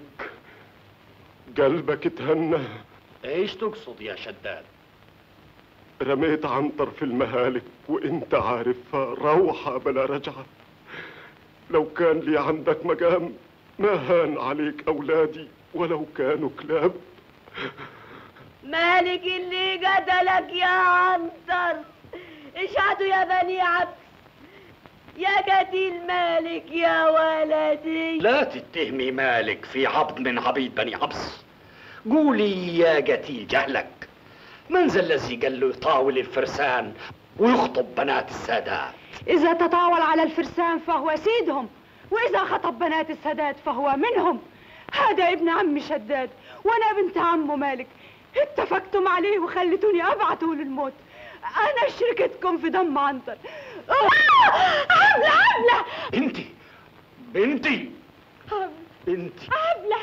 قلبك تهنى؟ ايش تقصد يا شداد؟ رميت عنتر في المهالك وانت عارفها، روحة بلا رجعة. لو كان لي عندك مقام ما هان عليك أولادي ولو كانوا كلاب. مالك اللي قتلك يا عنتر، اشهدوا يا بني عبس، يا قتيل مالك يا ولدي. لا تتهمي مالك في عبد من عبيد بني عبس، قولي يا قتيل جهلك. من ذا الذي قال له يطاول الفرسان ويخطب بنات السادات؟ إذا تطاول على الفرسان فهو سيدهم، وإذا خطب بنات السادات فهو منهم. هذا ابن عمي شداد وأنا بنت عمه مالك، اتفقتم عليه وخلتوني أبعته للموت. أنا شركتكم في دم عنتر. عبلة عبلة بنتي بنتي بنتي عبلة.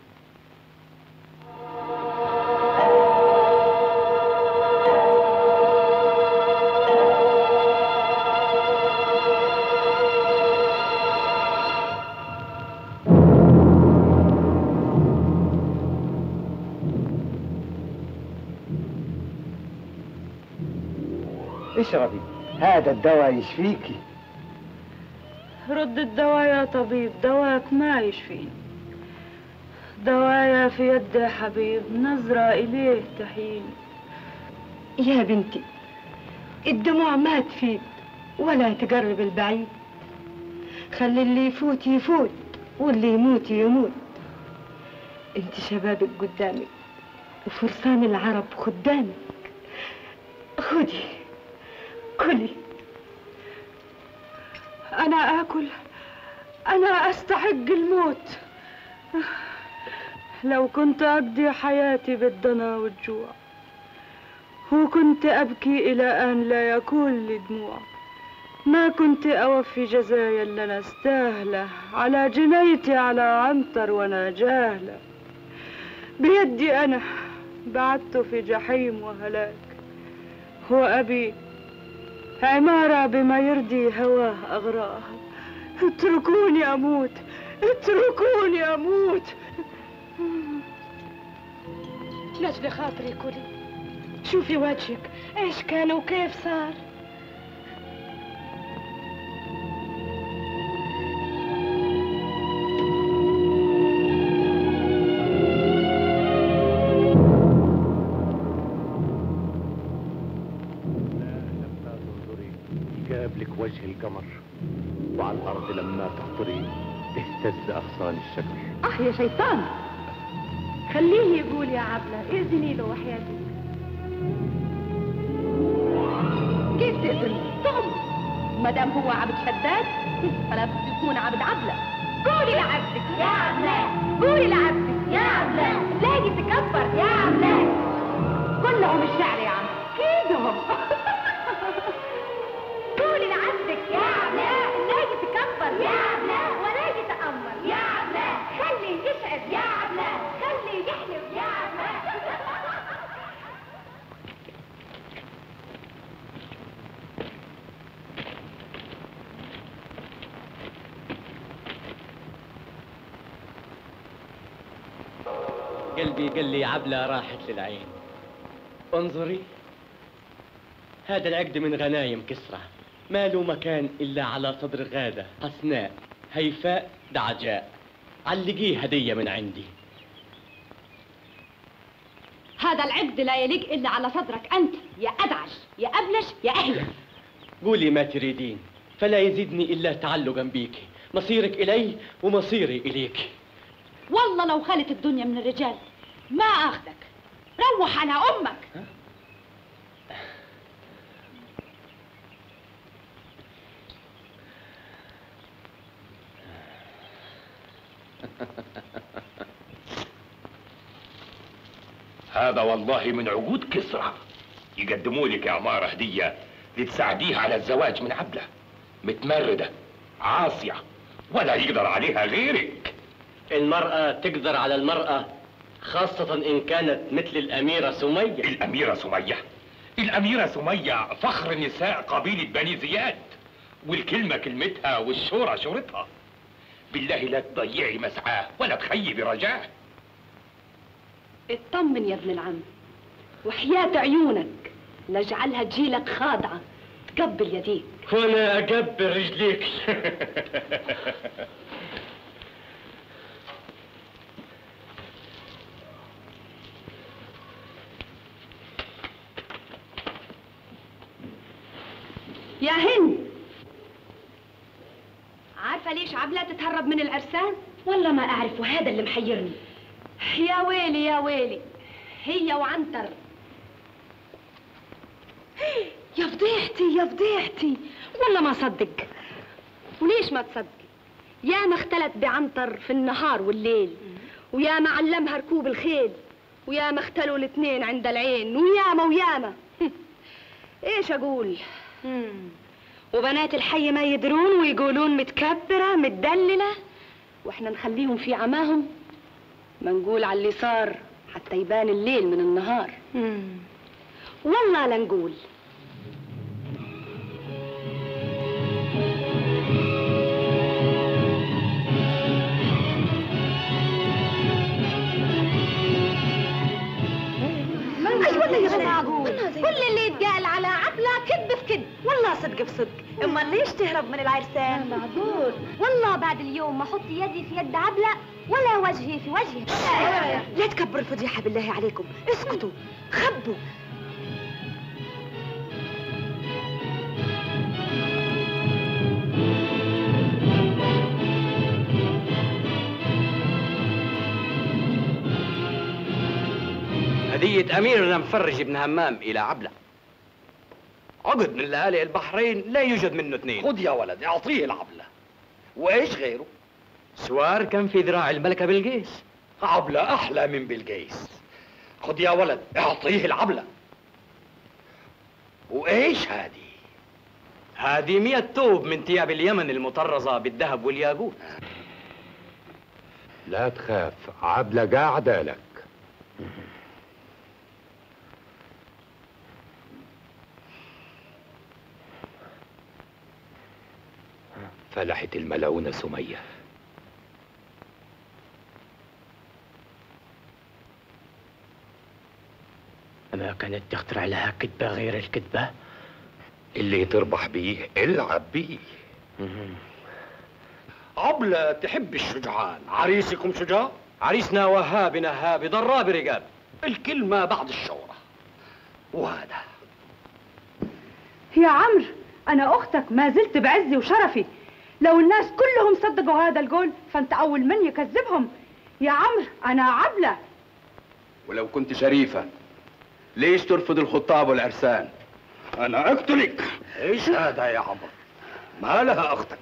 اشربي، هذا الدواء يشفيكي. رد الدواء يا طبيب، دواك ما يشفيني. دوايا في يد يا حبيب، نظرة إليه تحيني. يا بنتي الدموع ما تفيد ولا تقرب البعيد، خلي اللي يفوت يفوت واللي يموت يموت. انت شبابك قدامك وفرسان العرب خدامك، خدي كلي. أنا آكل، أنا أستحق الموت. لو كنت أقضي حياتي بالضنا والجوع، وكنت أبكي إلى أن لا يكون لي دموع، ما كنت أوفي جزايا اللي أنا استاهله على جنيتي على عنتر وأنا جاهلة. بيدي أنا بعدته في جحيم وهلاك، وأبي عمارة بما يرضي هواه أغراه. اتركوني أموت، اتركوني أموت. لاجل خاطري كلي، شوفي وجهك ايش كان وكيف صار. يقابلك وجه القمر، وعلى الأرض لما تخطري تهتز أغصان الشجر. يا شيطان، خليه يقول يا عبلة، إذني له وحياتك. كيف يستأذن طم. ما دام هو عبد شداد فلا بده يكون عبد عبلة. قولي لعبدك يا عبلة، قولي لعبدك يا عبلة، لاقي تكبر يا عبلة. كلهم الشعر يا عم كيدهم. قولي لعبدك يا عبلة، لاقي تكبر يا عبلة، ولاقي تأمر يا عبلة، خلي يشعر يا عبلة، خلي يحلم يا عبلة. قلبي قال لي عبلة راحت للعين. انظري، هذا العقد من غنايم كسرى، ما له مكان إلا على صدر غادة حسناء هيفاء دعجاء. علقيه هدية من عندي. هذا العقد لا يليق إلا على صدرك أنت يا أدعش يا أبلش يا أهيل. قولي ما تريدين، فلا يزيدني إلا تعلقا بيك، مصيرك إلي ومصيري إليك. والله لو خلت الدنيا من الرجال ما أخذك. روح على أمك. هذا والله من عقود كسرى. يقدموا لك يا عمارة هدية لتساعديها على الزواج من عبلة، متمردة عاصية ولا يقدر عليها غيرك. المرأة تقدر على المرأة، خاصة إن كانت مثل الأميرة سمية. الأميرة سمية؟ الأميرة سمية فخر نساء قبيلة بني زياد، والكلمة كلمتها والشورى شورتها. بالله لا تضيعي مسعاه ولا تخيبي رجاه. اطمن يا ابن العم، وحياة عيونك نجعلها تجيلك خاضعة تقبل يديك. وانا اقبل رجليك. يا هند، عارفة ليش عبلة تتهرب من العرسان؟ والله ما أعرف، وهذا اللي محيرني. يا ويلي يا ويلي، هي وعنتر. يا فضيحتي يا فضيحتي، والله ما صدق. وليش ما تصدقي؟ يا ما اختلت بعنتر في النهار والليل، ويا ما علمها ركوب الخيل، ويا ما اختلوا الاثنين عند العين، وياما وياما. ايش اقول؟ وبنات الحي ما يدرون ويقولون متكبرة متدللة، واحنا نخليهم في عماهم. ما نقول على اللي صار حتى يبان الليل من النهار. والله لا نقول. اي والله يا جماعه كل اللي يتقال على عبله كذب في كذب. والله صدق في صدق. امال ليش تهرب من العرسان؟ معذور. والله بعد اليوم ما احط يدي في يد عبله ولا وجهي في وجهه. لا تكبروا الفضيحه بالله عليكم، اسكتوا خبوا. هدية أميرنا مفرج بن همام إلى عبلة. عقد من لآلئ البحرين لا يوجد منه اثنين. خذ يا ولد اعطيه العبلة. وايش غيره؟ سوار كان في ذراع الملكة بلقيس. عبلة أحلى من بلقيس. خذ يا ولد اعطيه العبلة. وايش هذه؟ هذه 100 ثوب من ثياب اليمن المطرزة بالذهب والياقوت. لا تخاف، عبلة قاعدة لك. فلحت الملعونة سمية. ما كانت تخترع لها كذبة غير الكذبة؟ اللي تربح بيه العب بيه. عبلة تحب الشجعان. عريسكم شجاع؟ عريسنا وهاب نهاب ضراب رقاب. الكلمة بعد الشورى. وهذا يا عمرو، أنا أختك ما زلت بعزي وشرفي. لو الناس كلهم صدقوا هذا القول فأنت أول من يكذبهم. يا عمرو أنا عبلة. ولو كنت شريفة ليش ترفض الخطاب والعرسان؟ أنا أقتلك. إيش هذا يا عمر؟ ما لها أختك؟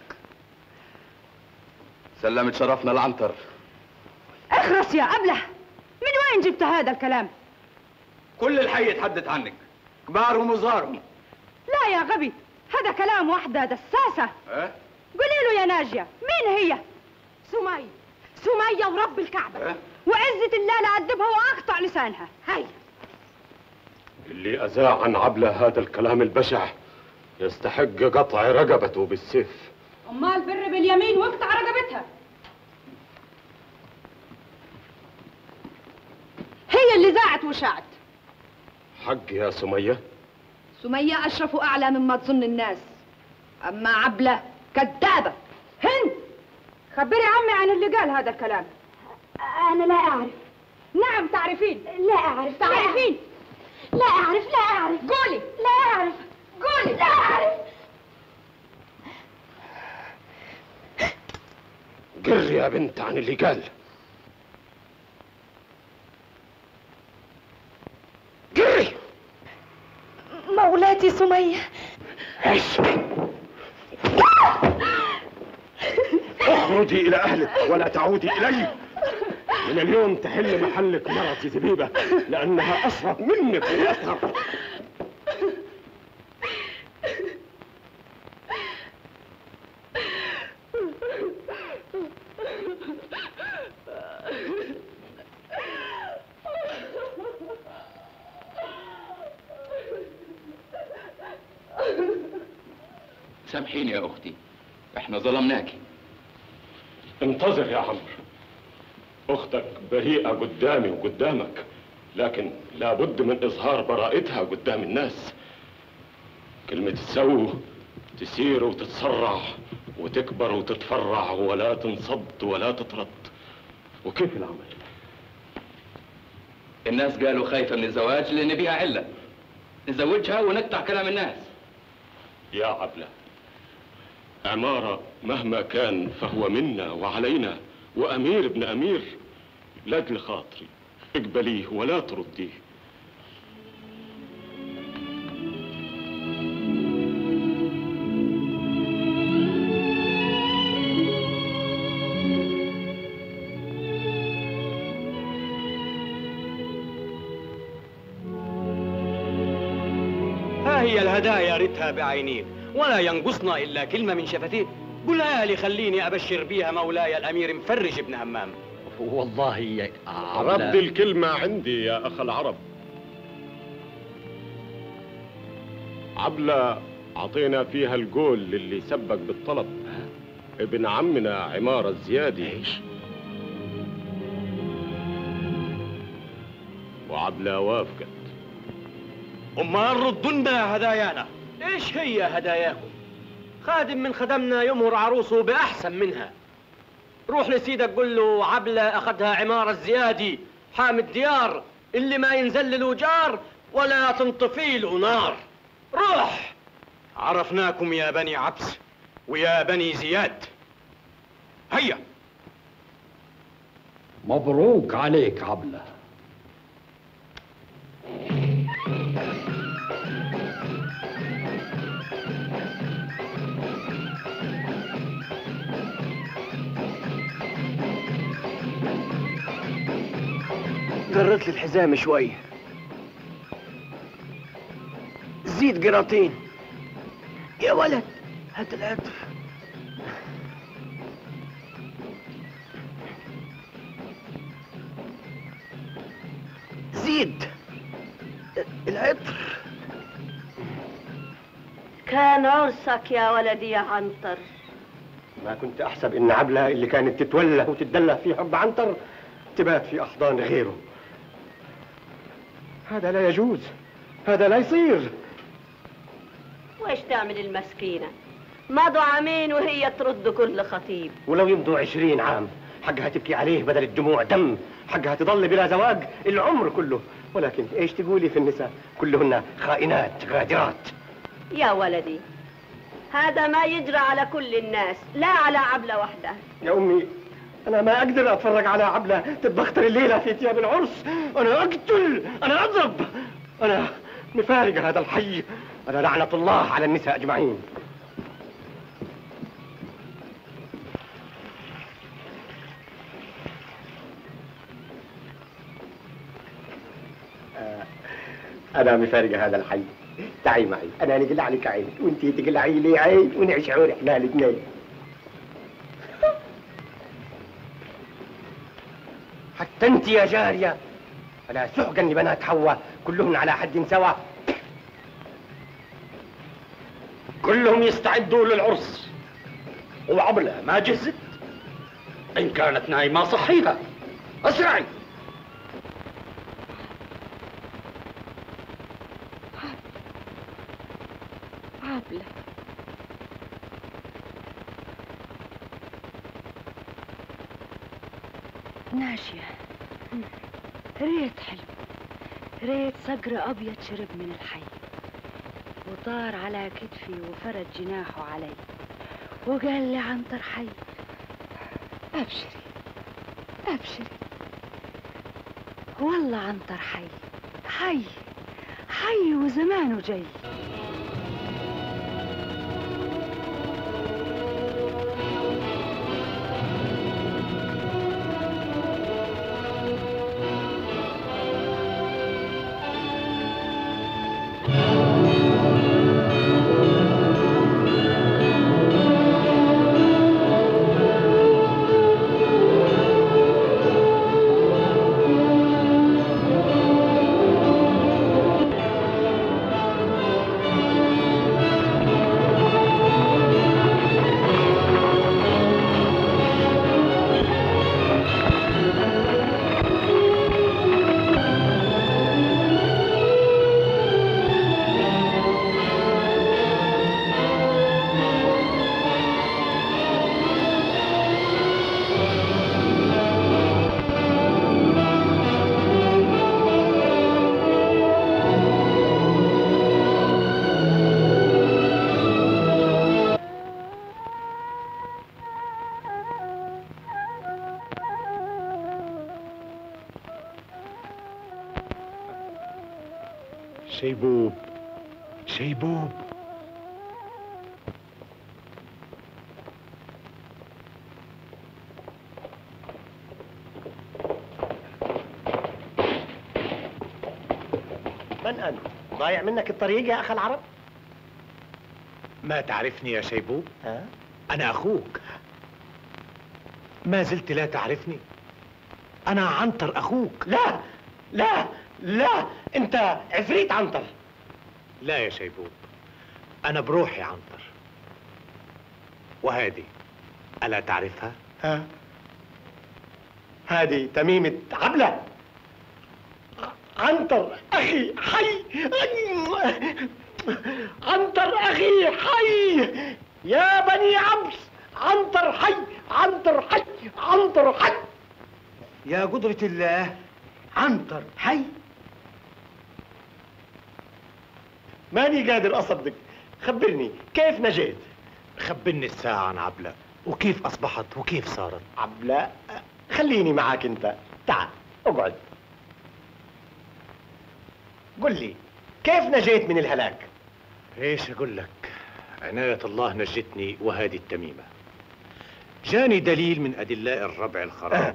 سلمت شرفنا العنتر. اخرس يا أبله، من وين جبت هذا الكلام؟ كل الحي يتحدث عنك، كبارهم وصغارهم. لا يا غبي، هذا كلام واحدة دساسة. أه؟ قولي له يا ناجية، مين هي؟ سمية ورب الكعبة. أه؟ وعزة الله لأدبها وأقطع لسانها. هيا. اللي أذاع عن عبلة هذا الكلام البشع يستحق قطع رقبته بالسيف. أمال بر باليمين واقطع رقبتها. هي اللي زاعت وشاعت. حق يا سمية. سمية أشرف وأعلى مما تظن الناس، أما عبلة كذابة. هند، خبري عمي عن اللي قال هذا الكلام. أنا لا أعرف. نعم تعرفين. لا أعرف. تعرفين. لا أعرف. لا أعرف. قولي. لا أعرف. قولي. لا أعرف. قري يا بنت عن اللي قال. قري. مولاتي سمية. ايش؟ اخرجي الى اهلك ولا تعودي الي. من اليوم تحل محلك مرتي زبيبة لانها اصغر منك واطهر. سامحيني يا اختي، احنا ظلمناكي. انتظر يا عمرو، اختك بريئة قدامي وقدامك، لكن لابد من اظهار براءتها قدام الناس. كلمة تسوي تسير وتتسرع وتكبر وتتفرع ولا تنصد ولا تطرد. وكيف العمل؟ الناس قالوا خايفة من الزواج لان بيها علة، نزوجها ونقطع كلام الناس. يا عبلة، عمارة مهما كان فهو منا وعلينا، وأمير ابن أمير. لاجل خاطري اقبليه ولا ترديه. ها هي الهدايا ريتها بعينين، ولا ينقصنا إلا كلمة من شفتيه. قولها لي خليني أبشر بيها مولاي الأمير مفرج ابن همام. والله يا رد الكلمة عندي يا أخ العرب. عبلة عطينا فيها القول للي سبق بالطلب، ابن عمنا عمارة الزيادي. وعبلة وافقت. أمال ردوا لنا هدايانا. إيش هي هداياكم؟ خادم من خدمنا يمهر عروسه بأحسن منها. روح لسيدك قل له عبلة أخذها عمارة الزيادي حامي الديار اللي ما ينزل له جار ولا تنطفي له نار. روح. عرفناكم يا بني عبس ويا بني زياد. هيا. مبروك عليك عبلة. قرت لي الحزام شوي، زيد قراطين يا ولد. هات العطر. زيد العطر. كان عرسك يا ولدي يا عنتر. ما كنت احسب ان عبلة اللي كانت تتوله وتتدلى في حب عنتر تبات في احضان غيره. هذا لا يجوز، هذا لا يصير. وايش تعمل المسكينة؟ مضوا عامين وهي ترد كل خطيب. ولو يمضوا 20 عام حقها تبكي عليه بدل الدموع دم، حقها تضل بلا زواج العمر كله. ولكن ايش تقولي في النساء؟ كلهن خائنات غادرات. يا ولدي هذا ما يجرى على كل الناس، لا على عبلة وحدها. يا امي انا ما اقدر اتفرج على عبلة تتبختر الليلة في ثياب العرس. انا اقتل، انا اضرب، انا مفارق هذا الحي، أنا لعنة الله على النساء أجمعين. أنا مفارقة هذا الحي. تعي معي، أنا نقلع عليك عينك وأنتي تقلعي لي عين ونعيش عور إحنا الاثنين. حتى أنت يا جارية، ألا سحقا لبنات حواء كلهن على حد سواء. كلهم يستعدوا للعرس، وعبلة ما جهزت. إن كانت نايمة صحيها، أسرعي. عبلة ناشية، ريت حلو، ريت صقر أبيض شرب من الحي وطار على كتفي وفرد جناحه علي وقال لي عنتر حي. أبشري أبشري، والله عنتر حي حي حي وزمانه جاي. شيبوب شيبوب، من أنت؟ ضايع منك الطريق يا أخ العرب؟ ما تعرفني يا شيبوب؟ ها؟ أنا أخوك. ما زلت لا تعرفني؟ أنا عنتر أخوك. لا لا لا، أنت عفريت عنتر. لا يا شيبوب، أنا بروحي عنتر. وهذه ألا تعرفها؟ ها؟ هذه تميمة عبلة. عنتر أخي حي، عنتر أخي حي يا بني عبس. عنتر حي، عنتر حي، عنتر حي. يا قدرة الله، عنتر حي. ماني قادر أصدق، خبرني كيف نجيت؟ خبرني الساعة عن عبلة، وكيف أصبحت وكيف صارت. عبلة؟ خليني معاك أنت، تعال اقعد. قل لي كيف نجيت من الهلاك؟ ايش اقول لك؟ عناية الله نجتني وهذه التميمة. جاني دليل من أدلاء الربع الخراب.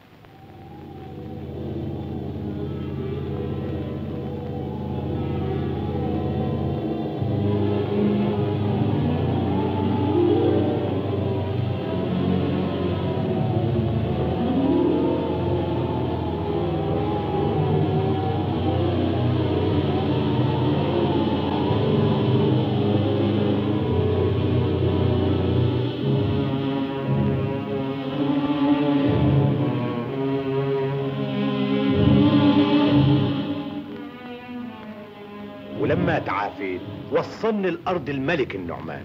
ولما تعافيت وصلني الأرض الملك النعمان،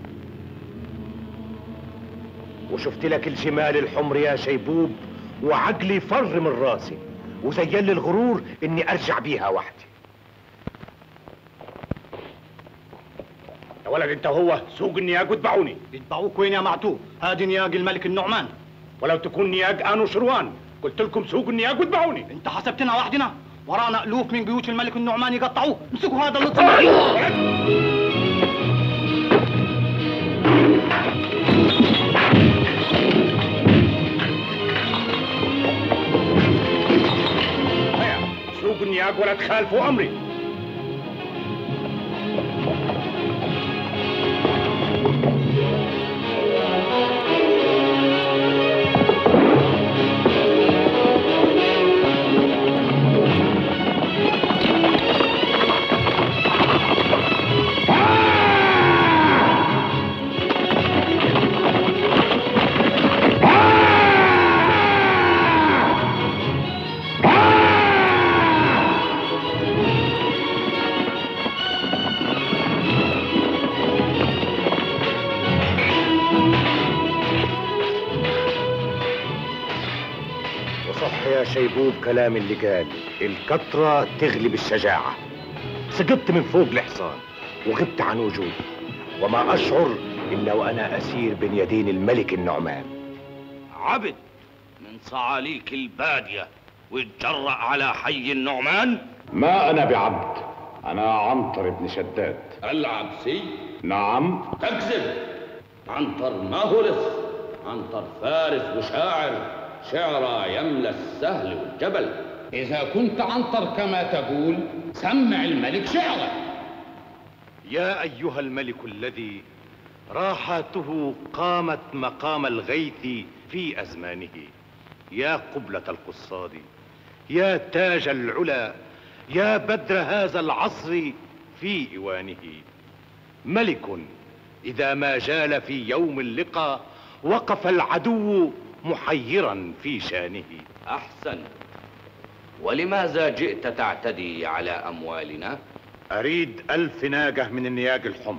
وشفت لك الجمال الحمر يا شيبوب، وعقلي فر من راسي، وزين لي الغرور اني ارجع بيها وحدي. يا ولد انت وهو سوق النياق واتبعوني. يتبعوك وين يا معتوه؟ هادي نياق الملك النعمان. ولو تكون نياق انا وشروان قلت لكم سوق النياق واتبعوني. انت حسبتنا وحدنا؟ ورانا الوف من جيوش الملك النعمان يقطعوه. امسكوا هذا اللص. الحق ولا تخالفوا امري. شيبوب كلام اللي قال الكترة تغلب الشجاعة. سقطت من فوق الحصان وغبت عن وجودي، وما أشعر إلا وأنا أسير بين يدين الملك النعمان. عبد من صعاليك البادية ويتجرأ على حي النعمان؟ ما أنا بعبد، أنا عنتر بن شداد. العبسي؟ نعم. تكذب، عنتر ما هو لص، عنتر فارس وشاعر، شعر يملى السهل والجبل. إذا كنت عنتر كما تقول سمع الملك شعرا. يا أيها الملك الذي راحاته قامت مقام الغيث في أزمانه، يا قبلة القصاد، يا تاج العلا، يا بدر هذا العصر في إيوانه. ملك إذا ما جال في يوم اللقاء وقف العدو محيرا في شانه. أحسن. ولماذا جئت تعتدي على أموالنا؟ أريد 1000 ناقة من النياق الحمر.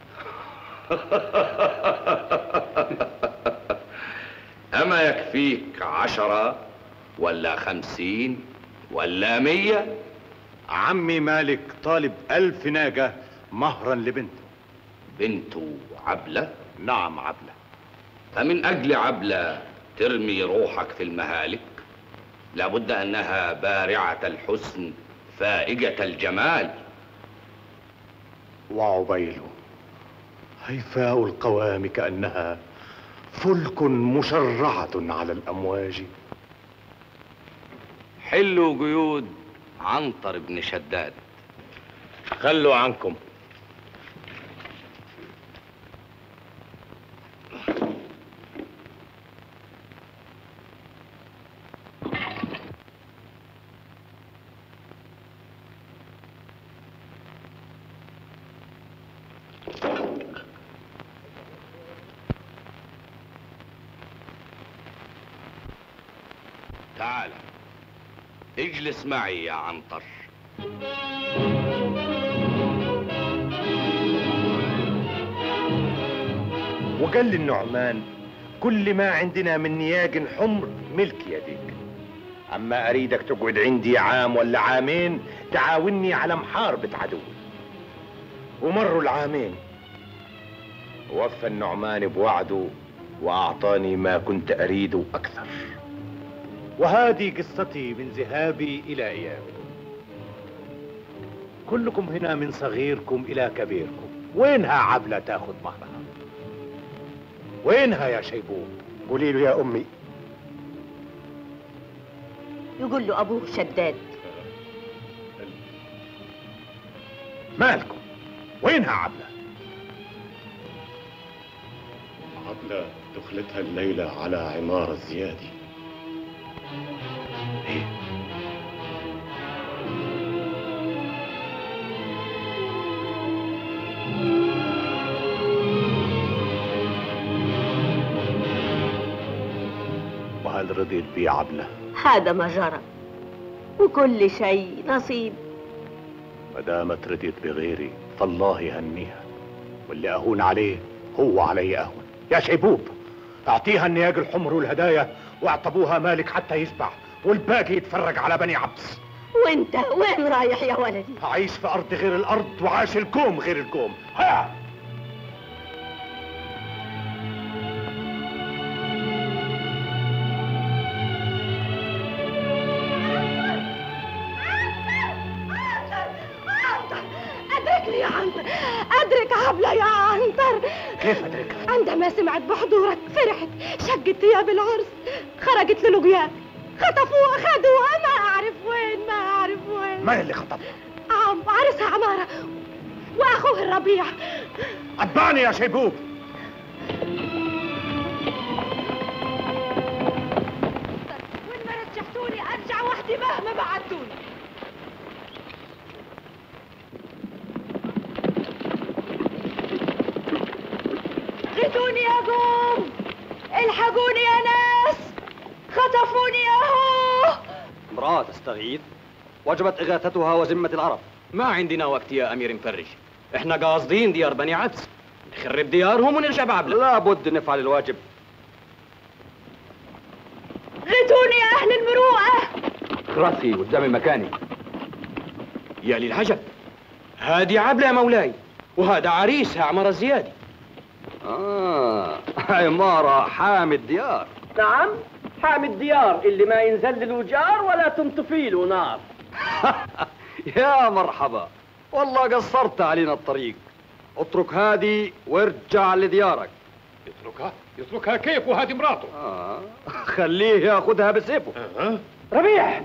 أما يكفيك 10 ولا 50 ولا 100؟ عمي مالك طالب 1000 ناقة مهرا لبنته. بنته عبلة؟ نعم عبلة. فمن أجل عبلة ترمي روحك في المهالك؟ لابد أنها بارعة الحسن فائقة الجمال. وعبيل هيفاء القوام كأنها فلك مشرعة على الأمواج. حلوا قيود عنتر بن شداد. خلوا عنكم. تعال اجلس معي يا عنتر. وقال للنعمان كل ما عندنا من نياق حمر ملك يديك، اما اريدك تقعد عندي عام ولا عامين تعاوني على محاربة عدو. ومروا العامين، وفى النعمان بوعده واعطاني ما كنت اريد اكثر. وهذه قصتي من ذهابي الى ايامي. كلكم هنا من صغيركم الى كبيركم. وينها عبلة تاخذ مهرها؟ وينها يا شيبوب؟ قولي له يا امي. يقول له ابوه شداد. مالكم؟ وينها عبلة؟ عبلة دخلتها الليلة على عمارة الزيادي. ايه؟ وهل رضيت بي عبلة؟ هذا ما جرى، وكل شيء نصيب. ما دامت رضيت بغيري فالله يهنيها، واللي اهون عليه هو علي اهون. يا شيبوب اعطيها النياق الحمر والهدايا واعطبوها مالك حتى يشبع، والباقي يتفرج على بني عبس. وانت وين رايح يا ولدي؟ هعيش في ارض غير الارض وعاش الكوم غير الكوم. ها أدركني يا عنتر، أدرك عبلة يا عنتر. كيف أدركها؟ عندما سمعت بحضورك فرحت، شقت ثياب العرس، خرجت للقياك. خطفوها خدوها ما اعرف وين ما اعرف وين. ما اللي خطفها؟ عرسها عمارة واخوه الربيع. أتبعني يا شيبوب. وين ما رجعتوني ارجع وحدي مهما بعتوني. غيثوني يا قوم، الحقوني يا ناس، خطفوني ياهو. امرأة تستغيث وجبت إغاثتها وذمة العرب. ما عندنا وقت يا أمير مفرج، إحنا قاصدين ديار بني عبس، نخرب ديارهم ونرجع بعبلة. لابد نفعل الواجب. غيثوني يا أهل المروءة. راسي قدامي مكاني. يا للعجب، هادي عبلة يا مولاي، وهذا عريسها عمر الزيادي. عمارة حامد ديار. نعم، حامد ديار اللي ما ينزل له جار ولا تنطفي له نار. يا مرحبا، والله قصرت علينا الطريق. اترك هادي وارجع لديارك. يتركها كيف وهذه مراته؟ خليه ياخذها بسيفه. ربيع،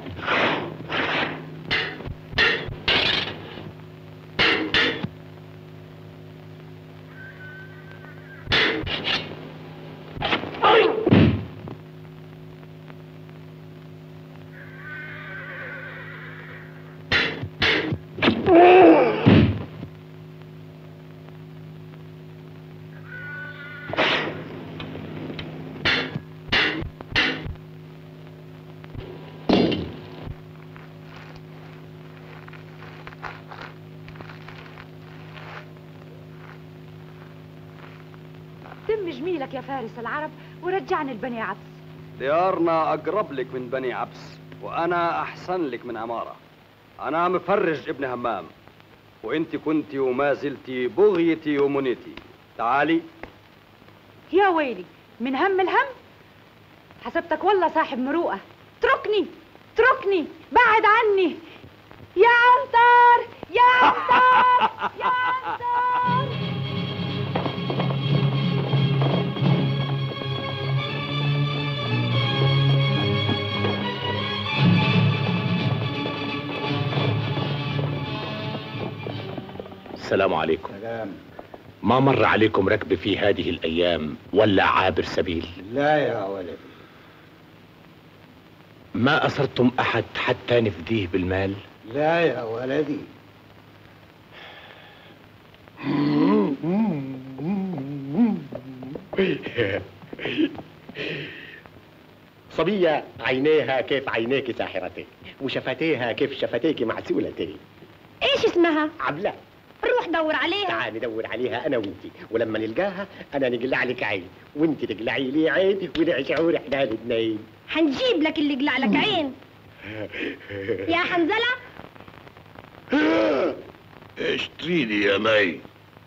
تم جميلك يا فارس العرب ورجعني لبني عبس. ديارنا أقرب لك من بني عبس، وأنا أحسن لك من عمارة. أنا مفرج ابن همام، وأنت كنتي وما زلتي بغيتي ومنيتي. تعالي. يا ويلي، من هم الهم حسبتك والله صاحب مروءة. اتركني اتركني، بعد عني يا عنتر يا عنتر يا عنتر. السلام عليكم. سلام. ما مر عليكم ركب في هذه الأيام ولا عابر سبيل؟ لا يا ولدي. ما أسرتم أحد حتى نفديه بالمال؟ لا يا ولدي. صبية عينيها كيف عينيك ساحرتي، وشفتيها كيف شفتيك معسولتي. ايش اسمها؟ عبلة. روح دور عليها. تعال ندور عليها انا وانتي، ولما نلقاها انا نقلع لك عين وانتي تقلعي لي عين ونعشعور احنا الاثنين. حنجيب لك اللي يقلع لك عين. يا حنزلة. ايش تريدي يا مي؟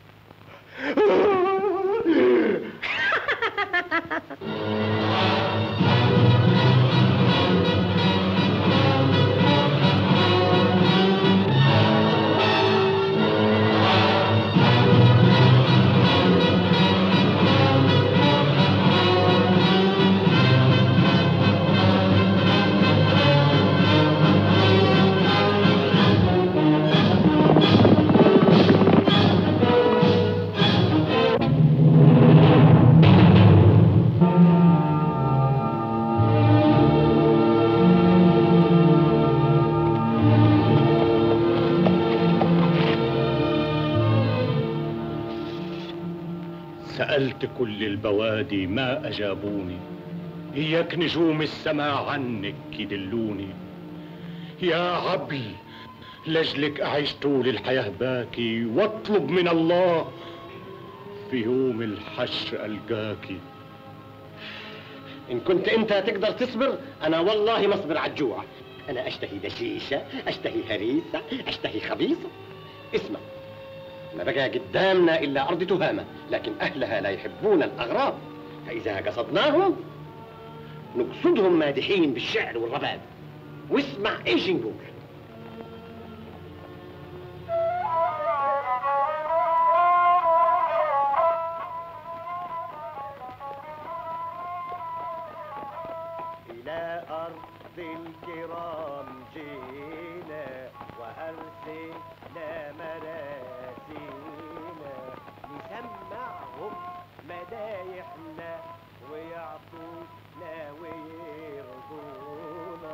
سألت كل البوادي ما أجابوني، إياك نجوم السماء عنك يدلوني. يا عبل لجلك أعيش طول الحياة باكي، واطلب من الله في يوم الحشر ألقاكي. إن كنت أنت تقدر تصبر أنا والله ما أصبر على الجوع. أنا أشتهي دشيشة، أشتهي هريسة، أشتهي خبيصة. اسمع، ما بقى قدامنا إلا أرض تهامة، لكن أهلها لا يحبون الأغراب، فإذا قصدناهم نقصدهم مادحين بالشعر والرباب. واسمع إيش نقول. إلى أرض الكرام جينا وأرسلنا مراسينا نسمعهم مدايحنا ويعطونا ويرضونا.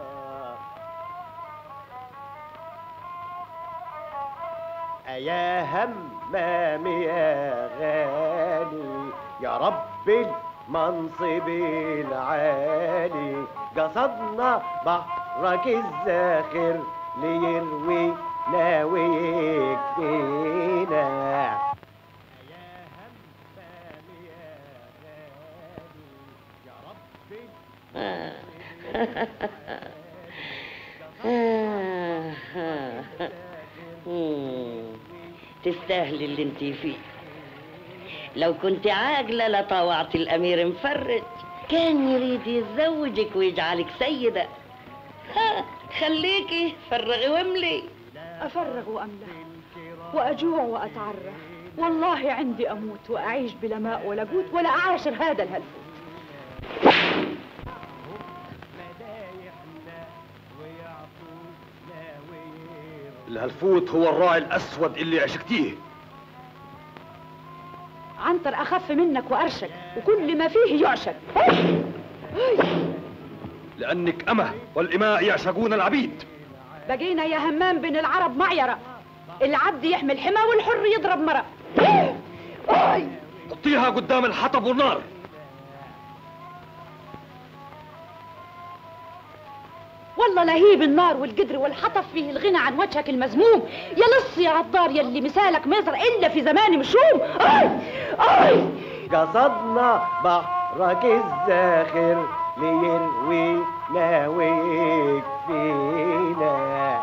يا همام يا غالي يا رب المنصب العالي قصدنا بحرك الزاخر ليروينا ويكفينا. يا همام يا غالي يا رب تستاهلي اللي انتي فيه. لو كنت عاقلة لطوعت الأمير مفرج، كان يريد يتزوجك ويجعلك سيدة. خليكي فرغي واملي. أفرغ وأملى وأجوع وأتعرى، والله عندي أموت وأعيش بلا ماء ولا قوت ولا أعاشر هذا الهلفوت. الهلفوت هو الراعي الأسود اللي عشقتيه. عنتر أخف منك وأرشد وكل ما فيه يعشق. لأنك أمة والإماء يعشقون العبيد. بقينا يا همام بين العرب معيرة، العبد يحمل حمى والحر يضرب مرة. حطيها قدام الحطب والنار. والله لهيب النار والقدر والحطب فيه الغنى عن وجهك المذموم. يا لص يا عطار يلي مثالك ما يظهر الا في زمان مشوم. قصدنا بحرك الزاخر ليروينا ويكفينا.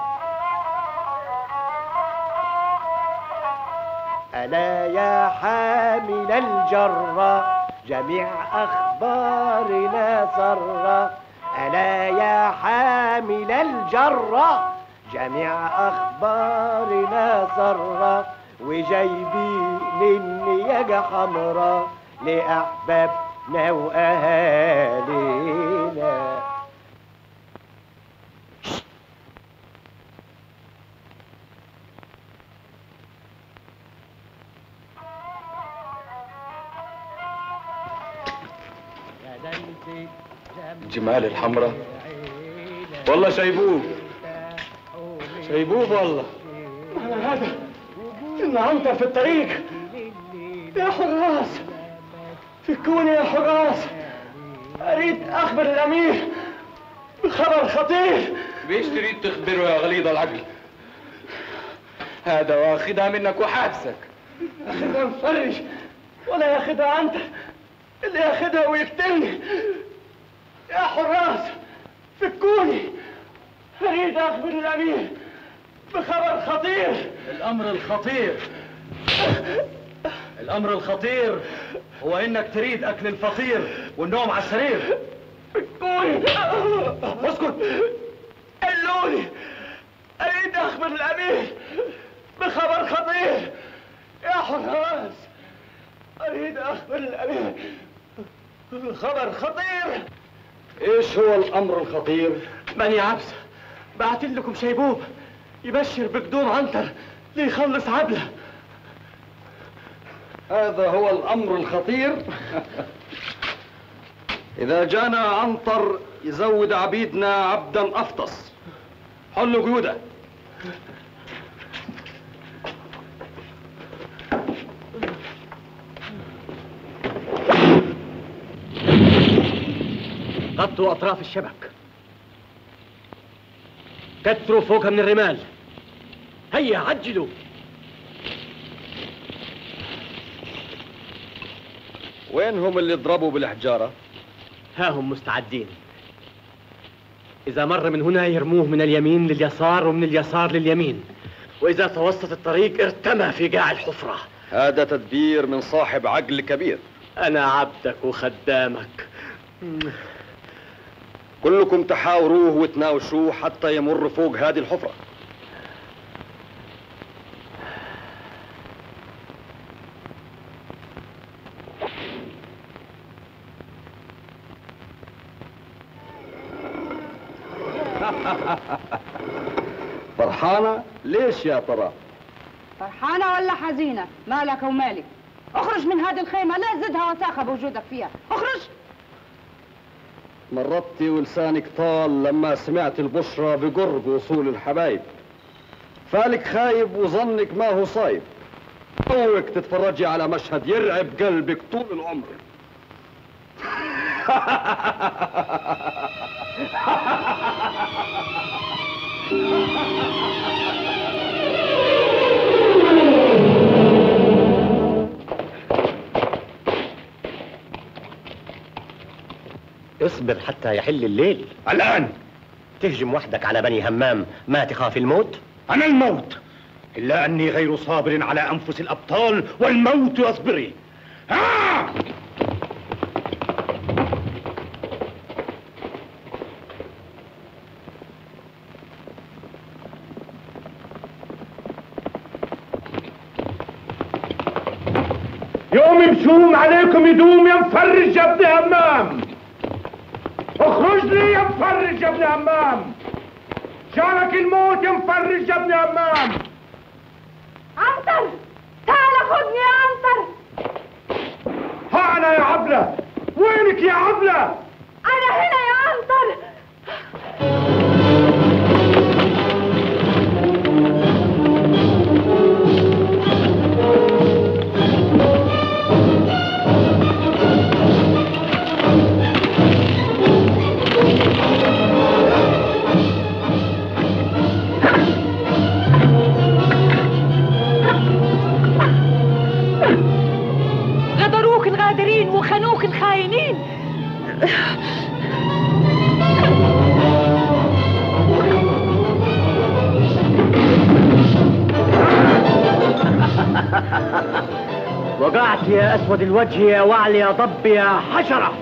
ألا يا حامل الجرة جميع أخبارنا سرة. ألا يا حامل الجرة جميع أخبارنا سرة. وجايبين النياجة حمرا لأحبابنا وأهالينا. جمال الحمراء والله شيبوب والله. هذا إن عنتر في الطريق. يا حراس فكوني يا حراس، أريد أخبر الأمير بخبر خطير. بيش تريد تخبره يا غليظ العقل؟ هذا واخدها منك وحابسك. أخذها مفرج ولا ياخدها عنتر اللي ياخدها ويقتلني. يا حراس فكوني، أريد أخبر الأمير بخبر خطير. الأمر الخطير هو إنك تريد أكل الفطير والنوم على السرير. فكوني. اسكت. قلوني، أريد أخبر الأمير بخبر خطير. يا حراس أريد أخبر الأمير بخبر خطير. إيش هو الأمر الخطير؟ بني عبس بعت لكم شيبوب يبشر بقدوم عنتر ليخلص عبله. هذا هو الأمر الخطير. إذا جانا عنتر يزود عبيدنا عبدا أفطس. حلوا قيوده. غطوا أطراف الشبك، كثروا فوقها من الرمال. هيا عجلوا. وين هم اللي ضربوا بالحجارة؟ ها هم مستعدين. إذا مر من هنا يرموه من اليمين لليسار ومن اليسار لليمين، وإذا توسط الطريق ارتمى في قاع الحفرة. هذا تدبير من صاحب عقل كبير. أنا عبدك وخدامك. كلكم تحاوروه وتناوشوه حتى يمر فوق هذه الحفرة. فرحانة؟ ليش يا ترى؟ فرحانة ولا حزينة؟ مالك ومالك؟ اخرج من هذه الخيمة، لا زدها وساخة بوجودك فيها، اخرج! مرضتي ولسانك طال لما سمعت البشرى بقرب وصول الحبايب. فالك خايب وظنك ما هو صايب. اوك تتفرجي على مشهد يرعب قلبك طول العمر. اصبر حتى يحل الليل. الآن تهجم وحدك على بني همام، ما تخاف الموت؟ أنا الموت، إلا أني غير صابر على أنفس الأبطال، والموت يصبري. يوم يمشوم عليكم يدوم يا مفرج يا ابن همام. اخرج لي يا مفرج يا ابن همام. جالك الموت يا مفرج يا ابن همام. عنتر، تعال خذني يا عنتر. ها أنا يا عبلة. وينك يا عبلة؟ أنا هنا يا عنتر. غدروك الغادرين وخانوك الخاينين. وقعت يا اسود الوجه يا وعل يا ضب يا حشره.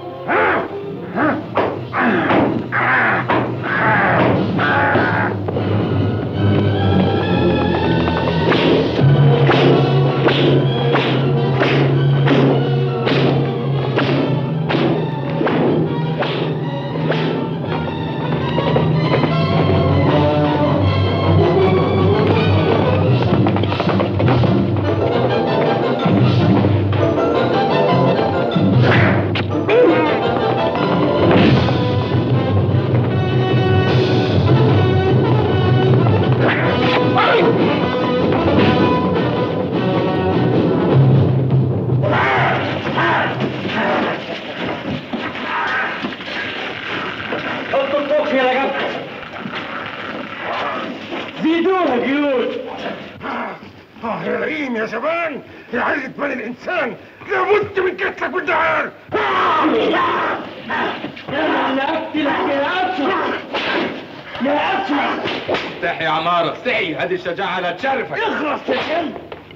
زيدوها قيود. يا لئيم يا شبان، يا عزة بني الإنسان، لابد من قتلك والدعار. لا أقتلك يا أسمع، يا أسمع. استحي يا عمارة، استحي، هذه الشجاعة لا تشرفك. اخرس يا كلب.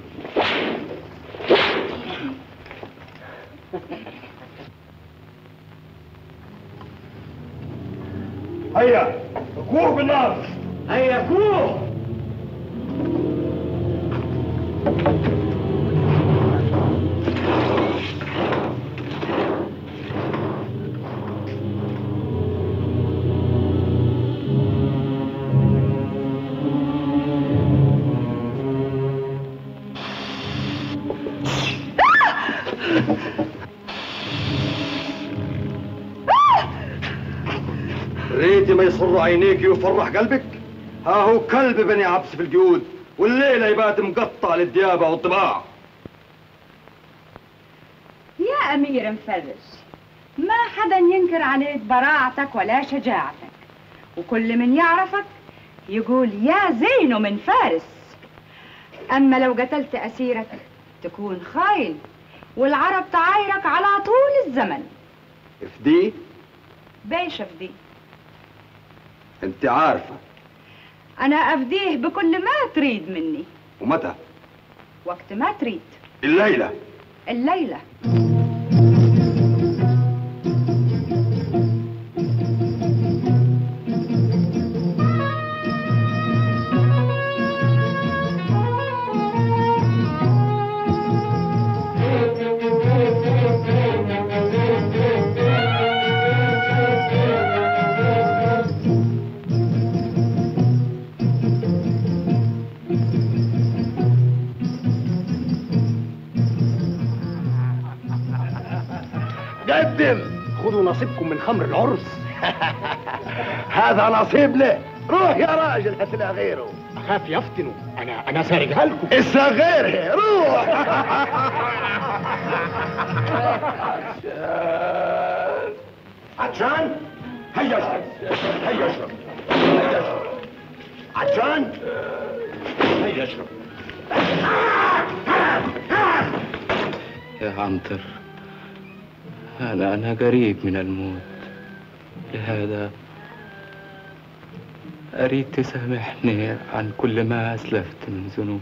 هيا كوه بالنار. هيا كوه. ريتي ما يصر عينيك ويفرح قلبك. ها هو كلب بني عبس في القيود، والليلة يبات مقطع للديابة والطباع. يا أمير مفرج، ما حدا ينكر عليك براعتك ولا شجاعتك، وكل من يعرفك يقول يا زينو من فارس. أما لو قتلت أسيرك تكون خاين، والعرب تعايرك على طول الزمن. افديه؟ بيش أفديه؟ انت عارفة أنا أفديه بكل ما تريد مني. ومتى؟ وقت ما تريد. الليلة. الليلة. نصيبكم من خمر العرس. هذا نصيبنا. روح يا راجل هات لنا غيره. اخاف يفتنوا، انا سارقها لكم. اسا غيرها روح. عطشان؟ هيا اشرب، هيا اشرب، هيا اشرب. عطشان؟ هيا اشرب. يا عنتر، أنا قريب من الموت، لهذا أريد تسامحني عن كل ما أسلفت من ذنوب.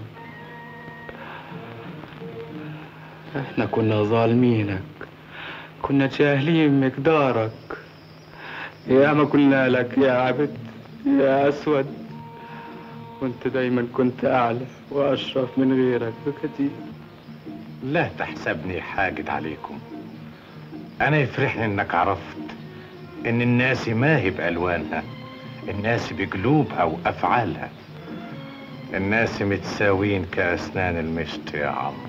إحنا كنا ظالمينك، كنا جاهلين مقدارك. يا ما قلنا لك يا عبد يا أسود، وأنت دايما كنت أعلى وأشرف من غيرك بكثير. لا تحسبني حاجد عليكم، أنا يفرحني إنك عرفت إن الناس ما هي بألوانها، الناس بقلوبها وأفعالها. الناس متساوين كأسنان المشط يا عمرو.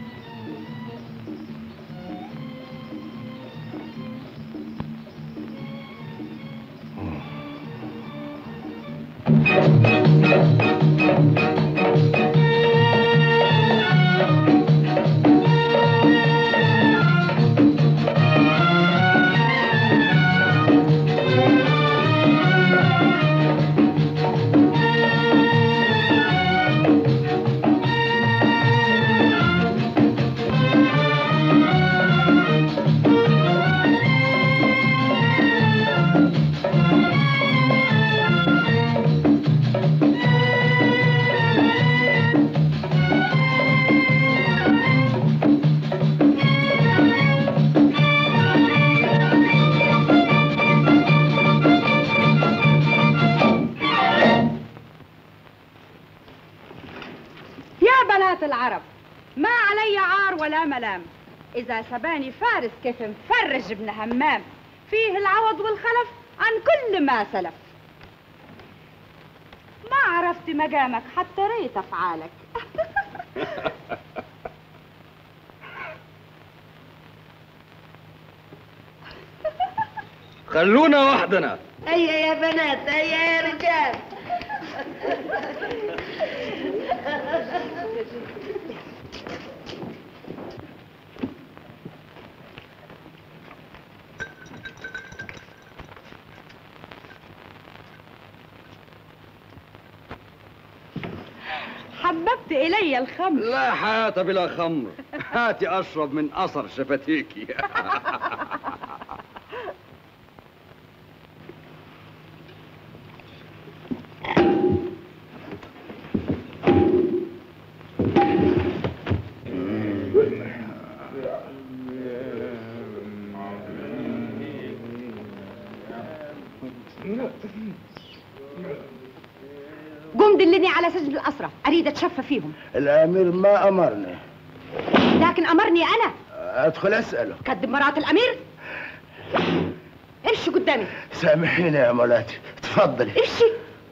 العرب ما علي عار ولا ملام، إذا سباني فارس كيف مفرج ابن همام، فيه العوض والخلف عن كل ما سلف. ما عرفت مقامك حتى ريت أفعالك. خلونا وحدنا. هيا يا بنات، هيا يا رجال. حببت إلي الخمر. لا حياة بلا خمر، هاتي أشرب من أثر شفتيكي. قم دلني على سجن الأسرة، أريد أتشفى فيهم. الأمير ما أمرني، لكن أمرني أنا. أدخل أسأله. كذب مرات الأمير. امشي قدامي. سامحيني يا مولاتي، تفضلي. امشي.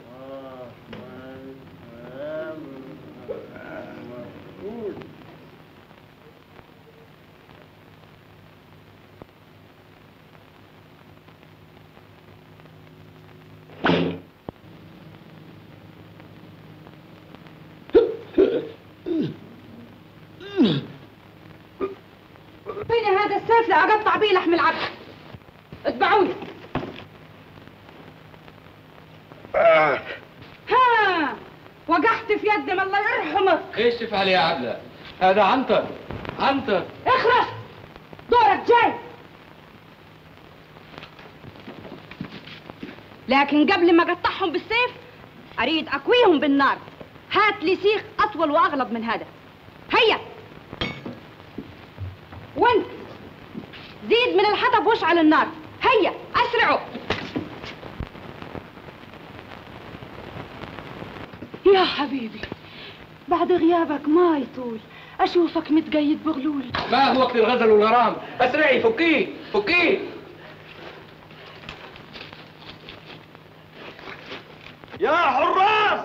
فين هذا السيف لأقطع بيه لحم العبد. اتبعوني. ها وقعت في يد من الله يرحمك. ايش تفعل يا عبلة؟ هذا عنتر. عنتر اخرس، دورك جاي. لكن قبل ما اقطعهم بالسيف اريد اكويهم بالنار. هات لي سيخ اطول واغلب من هذا. هيا وانت زيد من الحطب واشعل النار. هيا اسرعوا. يا حبيبي بعد غيابك ما يطول اشوفك متقيد بغلول. ما هو وقت الغزل والغرام، اسرعي فكيه فكيه. يا حراس،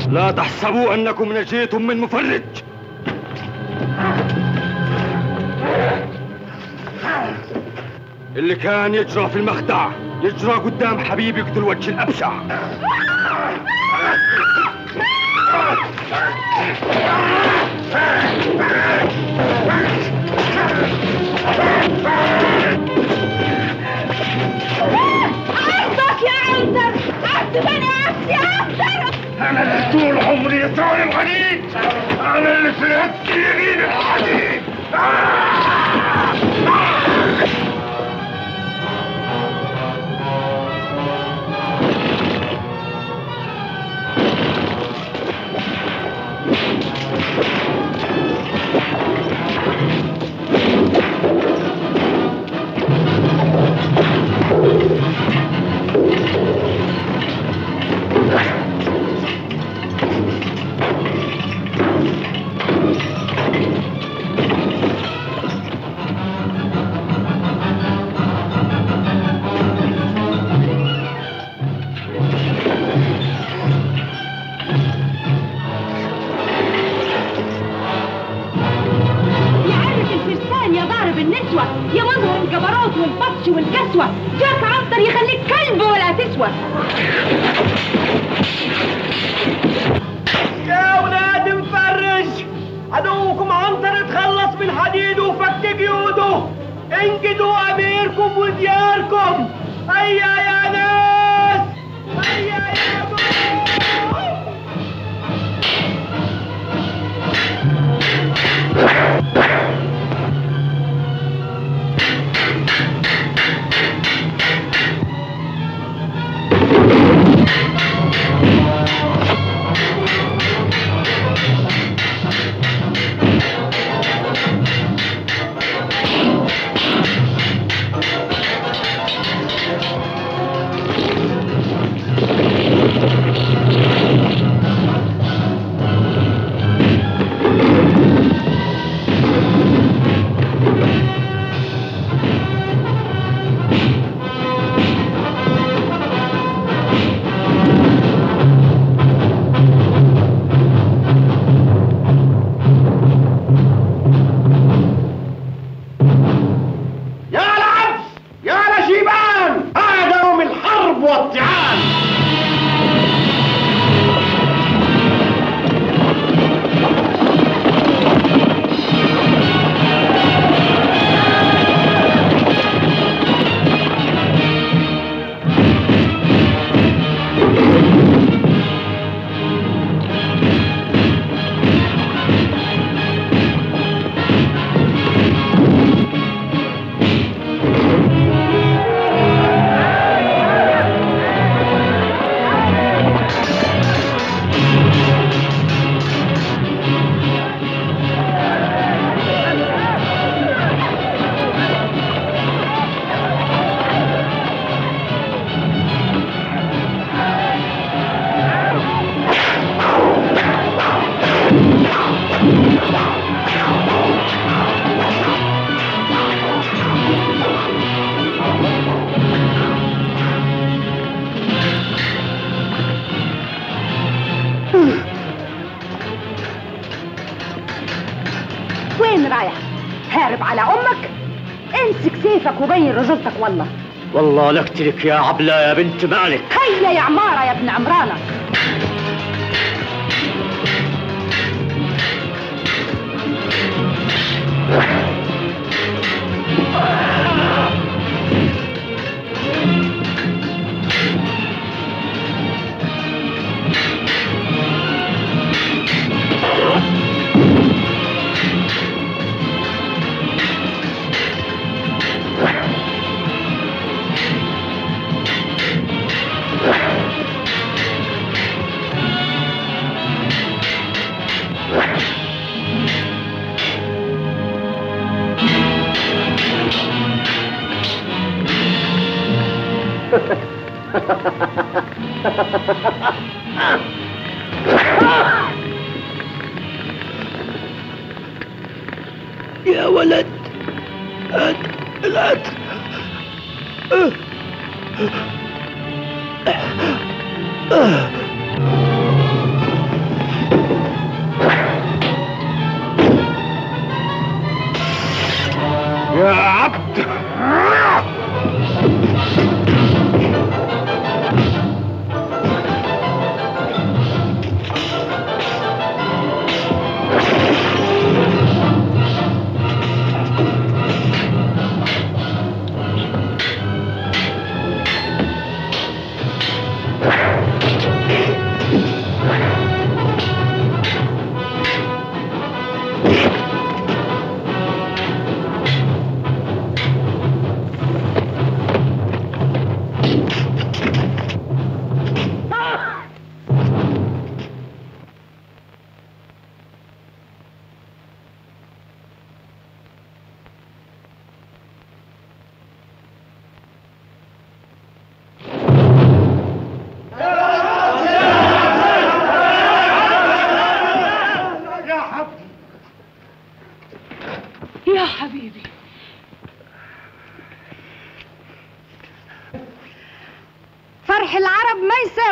لا تحسبوا أنكم نجيتم من مفرج. اللي كان يجرى في المخدع يجرى قدام حبيبك ذو الوجه الأبشع. عبدك يا عنتر، عبد بني عبس يا عنتر. انا اللي طول عمري يطول الغنيم، انا اللي في الهتيرين الحديد. يا مظهر الجبروت والبطش والكسوة، جاك عنتر يخليك كلب ولا تسوى. يا ولاد مفرج، عدوكم عنتر اتخلص من حديده وفك جيوده. انجدوا اميركم ودياركم. هيا يا ناس، هيا يا وين رايح؟ هارب على امك؟ امسك سيفك وبين رجولتك. والله لقتلك يا عبلة يا بنت مالك. هيا يا عمارة يا ابن عمرانة. يا ولد هات العطر.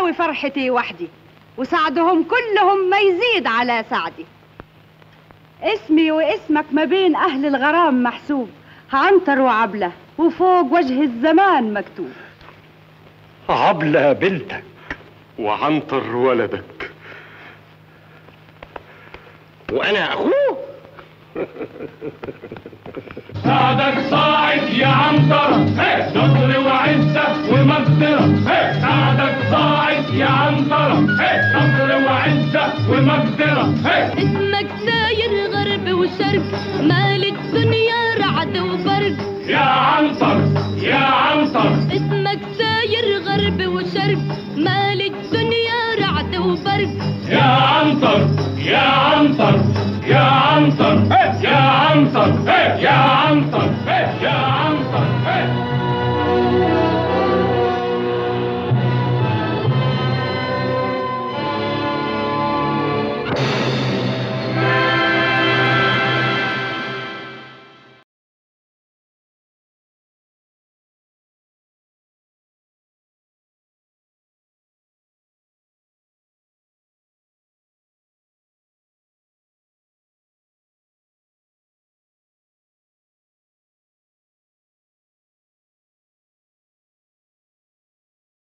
ناوي فرحتي وحدي، وسعدهم كلهم ما يزيد على سعدي. اسمي واسمك ما بين أهل الغرام محسوب، عنتر وعبلة وفوق وجه الزمان مكتوب. عبلة بنتك وعنتر ولدك، وأنا أخوه. سعدك صاعد يا عنترة، نصر وعزة ومقدرة. سعدك صاعد يا عنترة، نصر وعزة ومقدرة. اسمك ساير غرب وشرق، مال الدنيا رعد وبرق. يا عنتر يا عنتر، اسمك ساير غرب وشرق، مال الدنيا رعد وبرق. يا عنتر يا عنتر،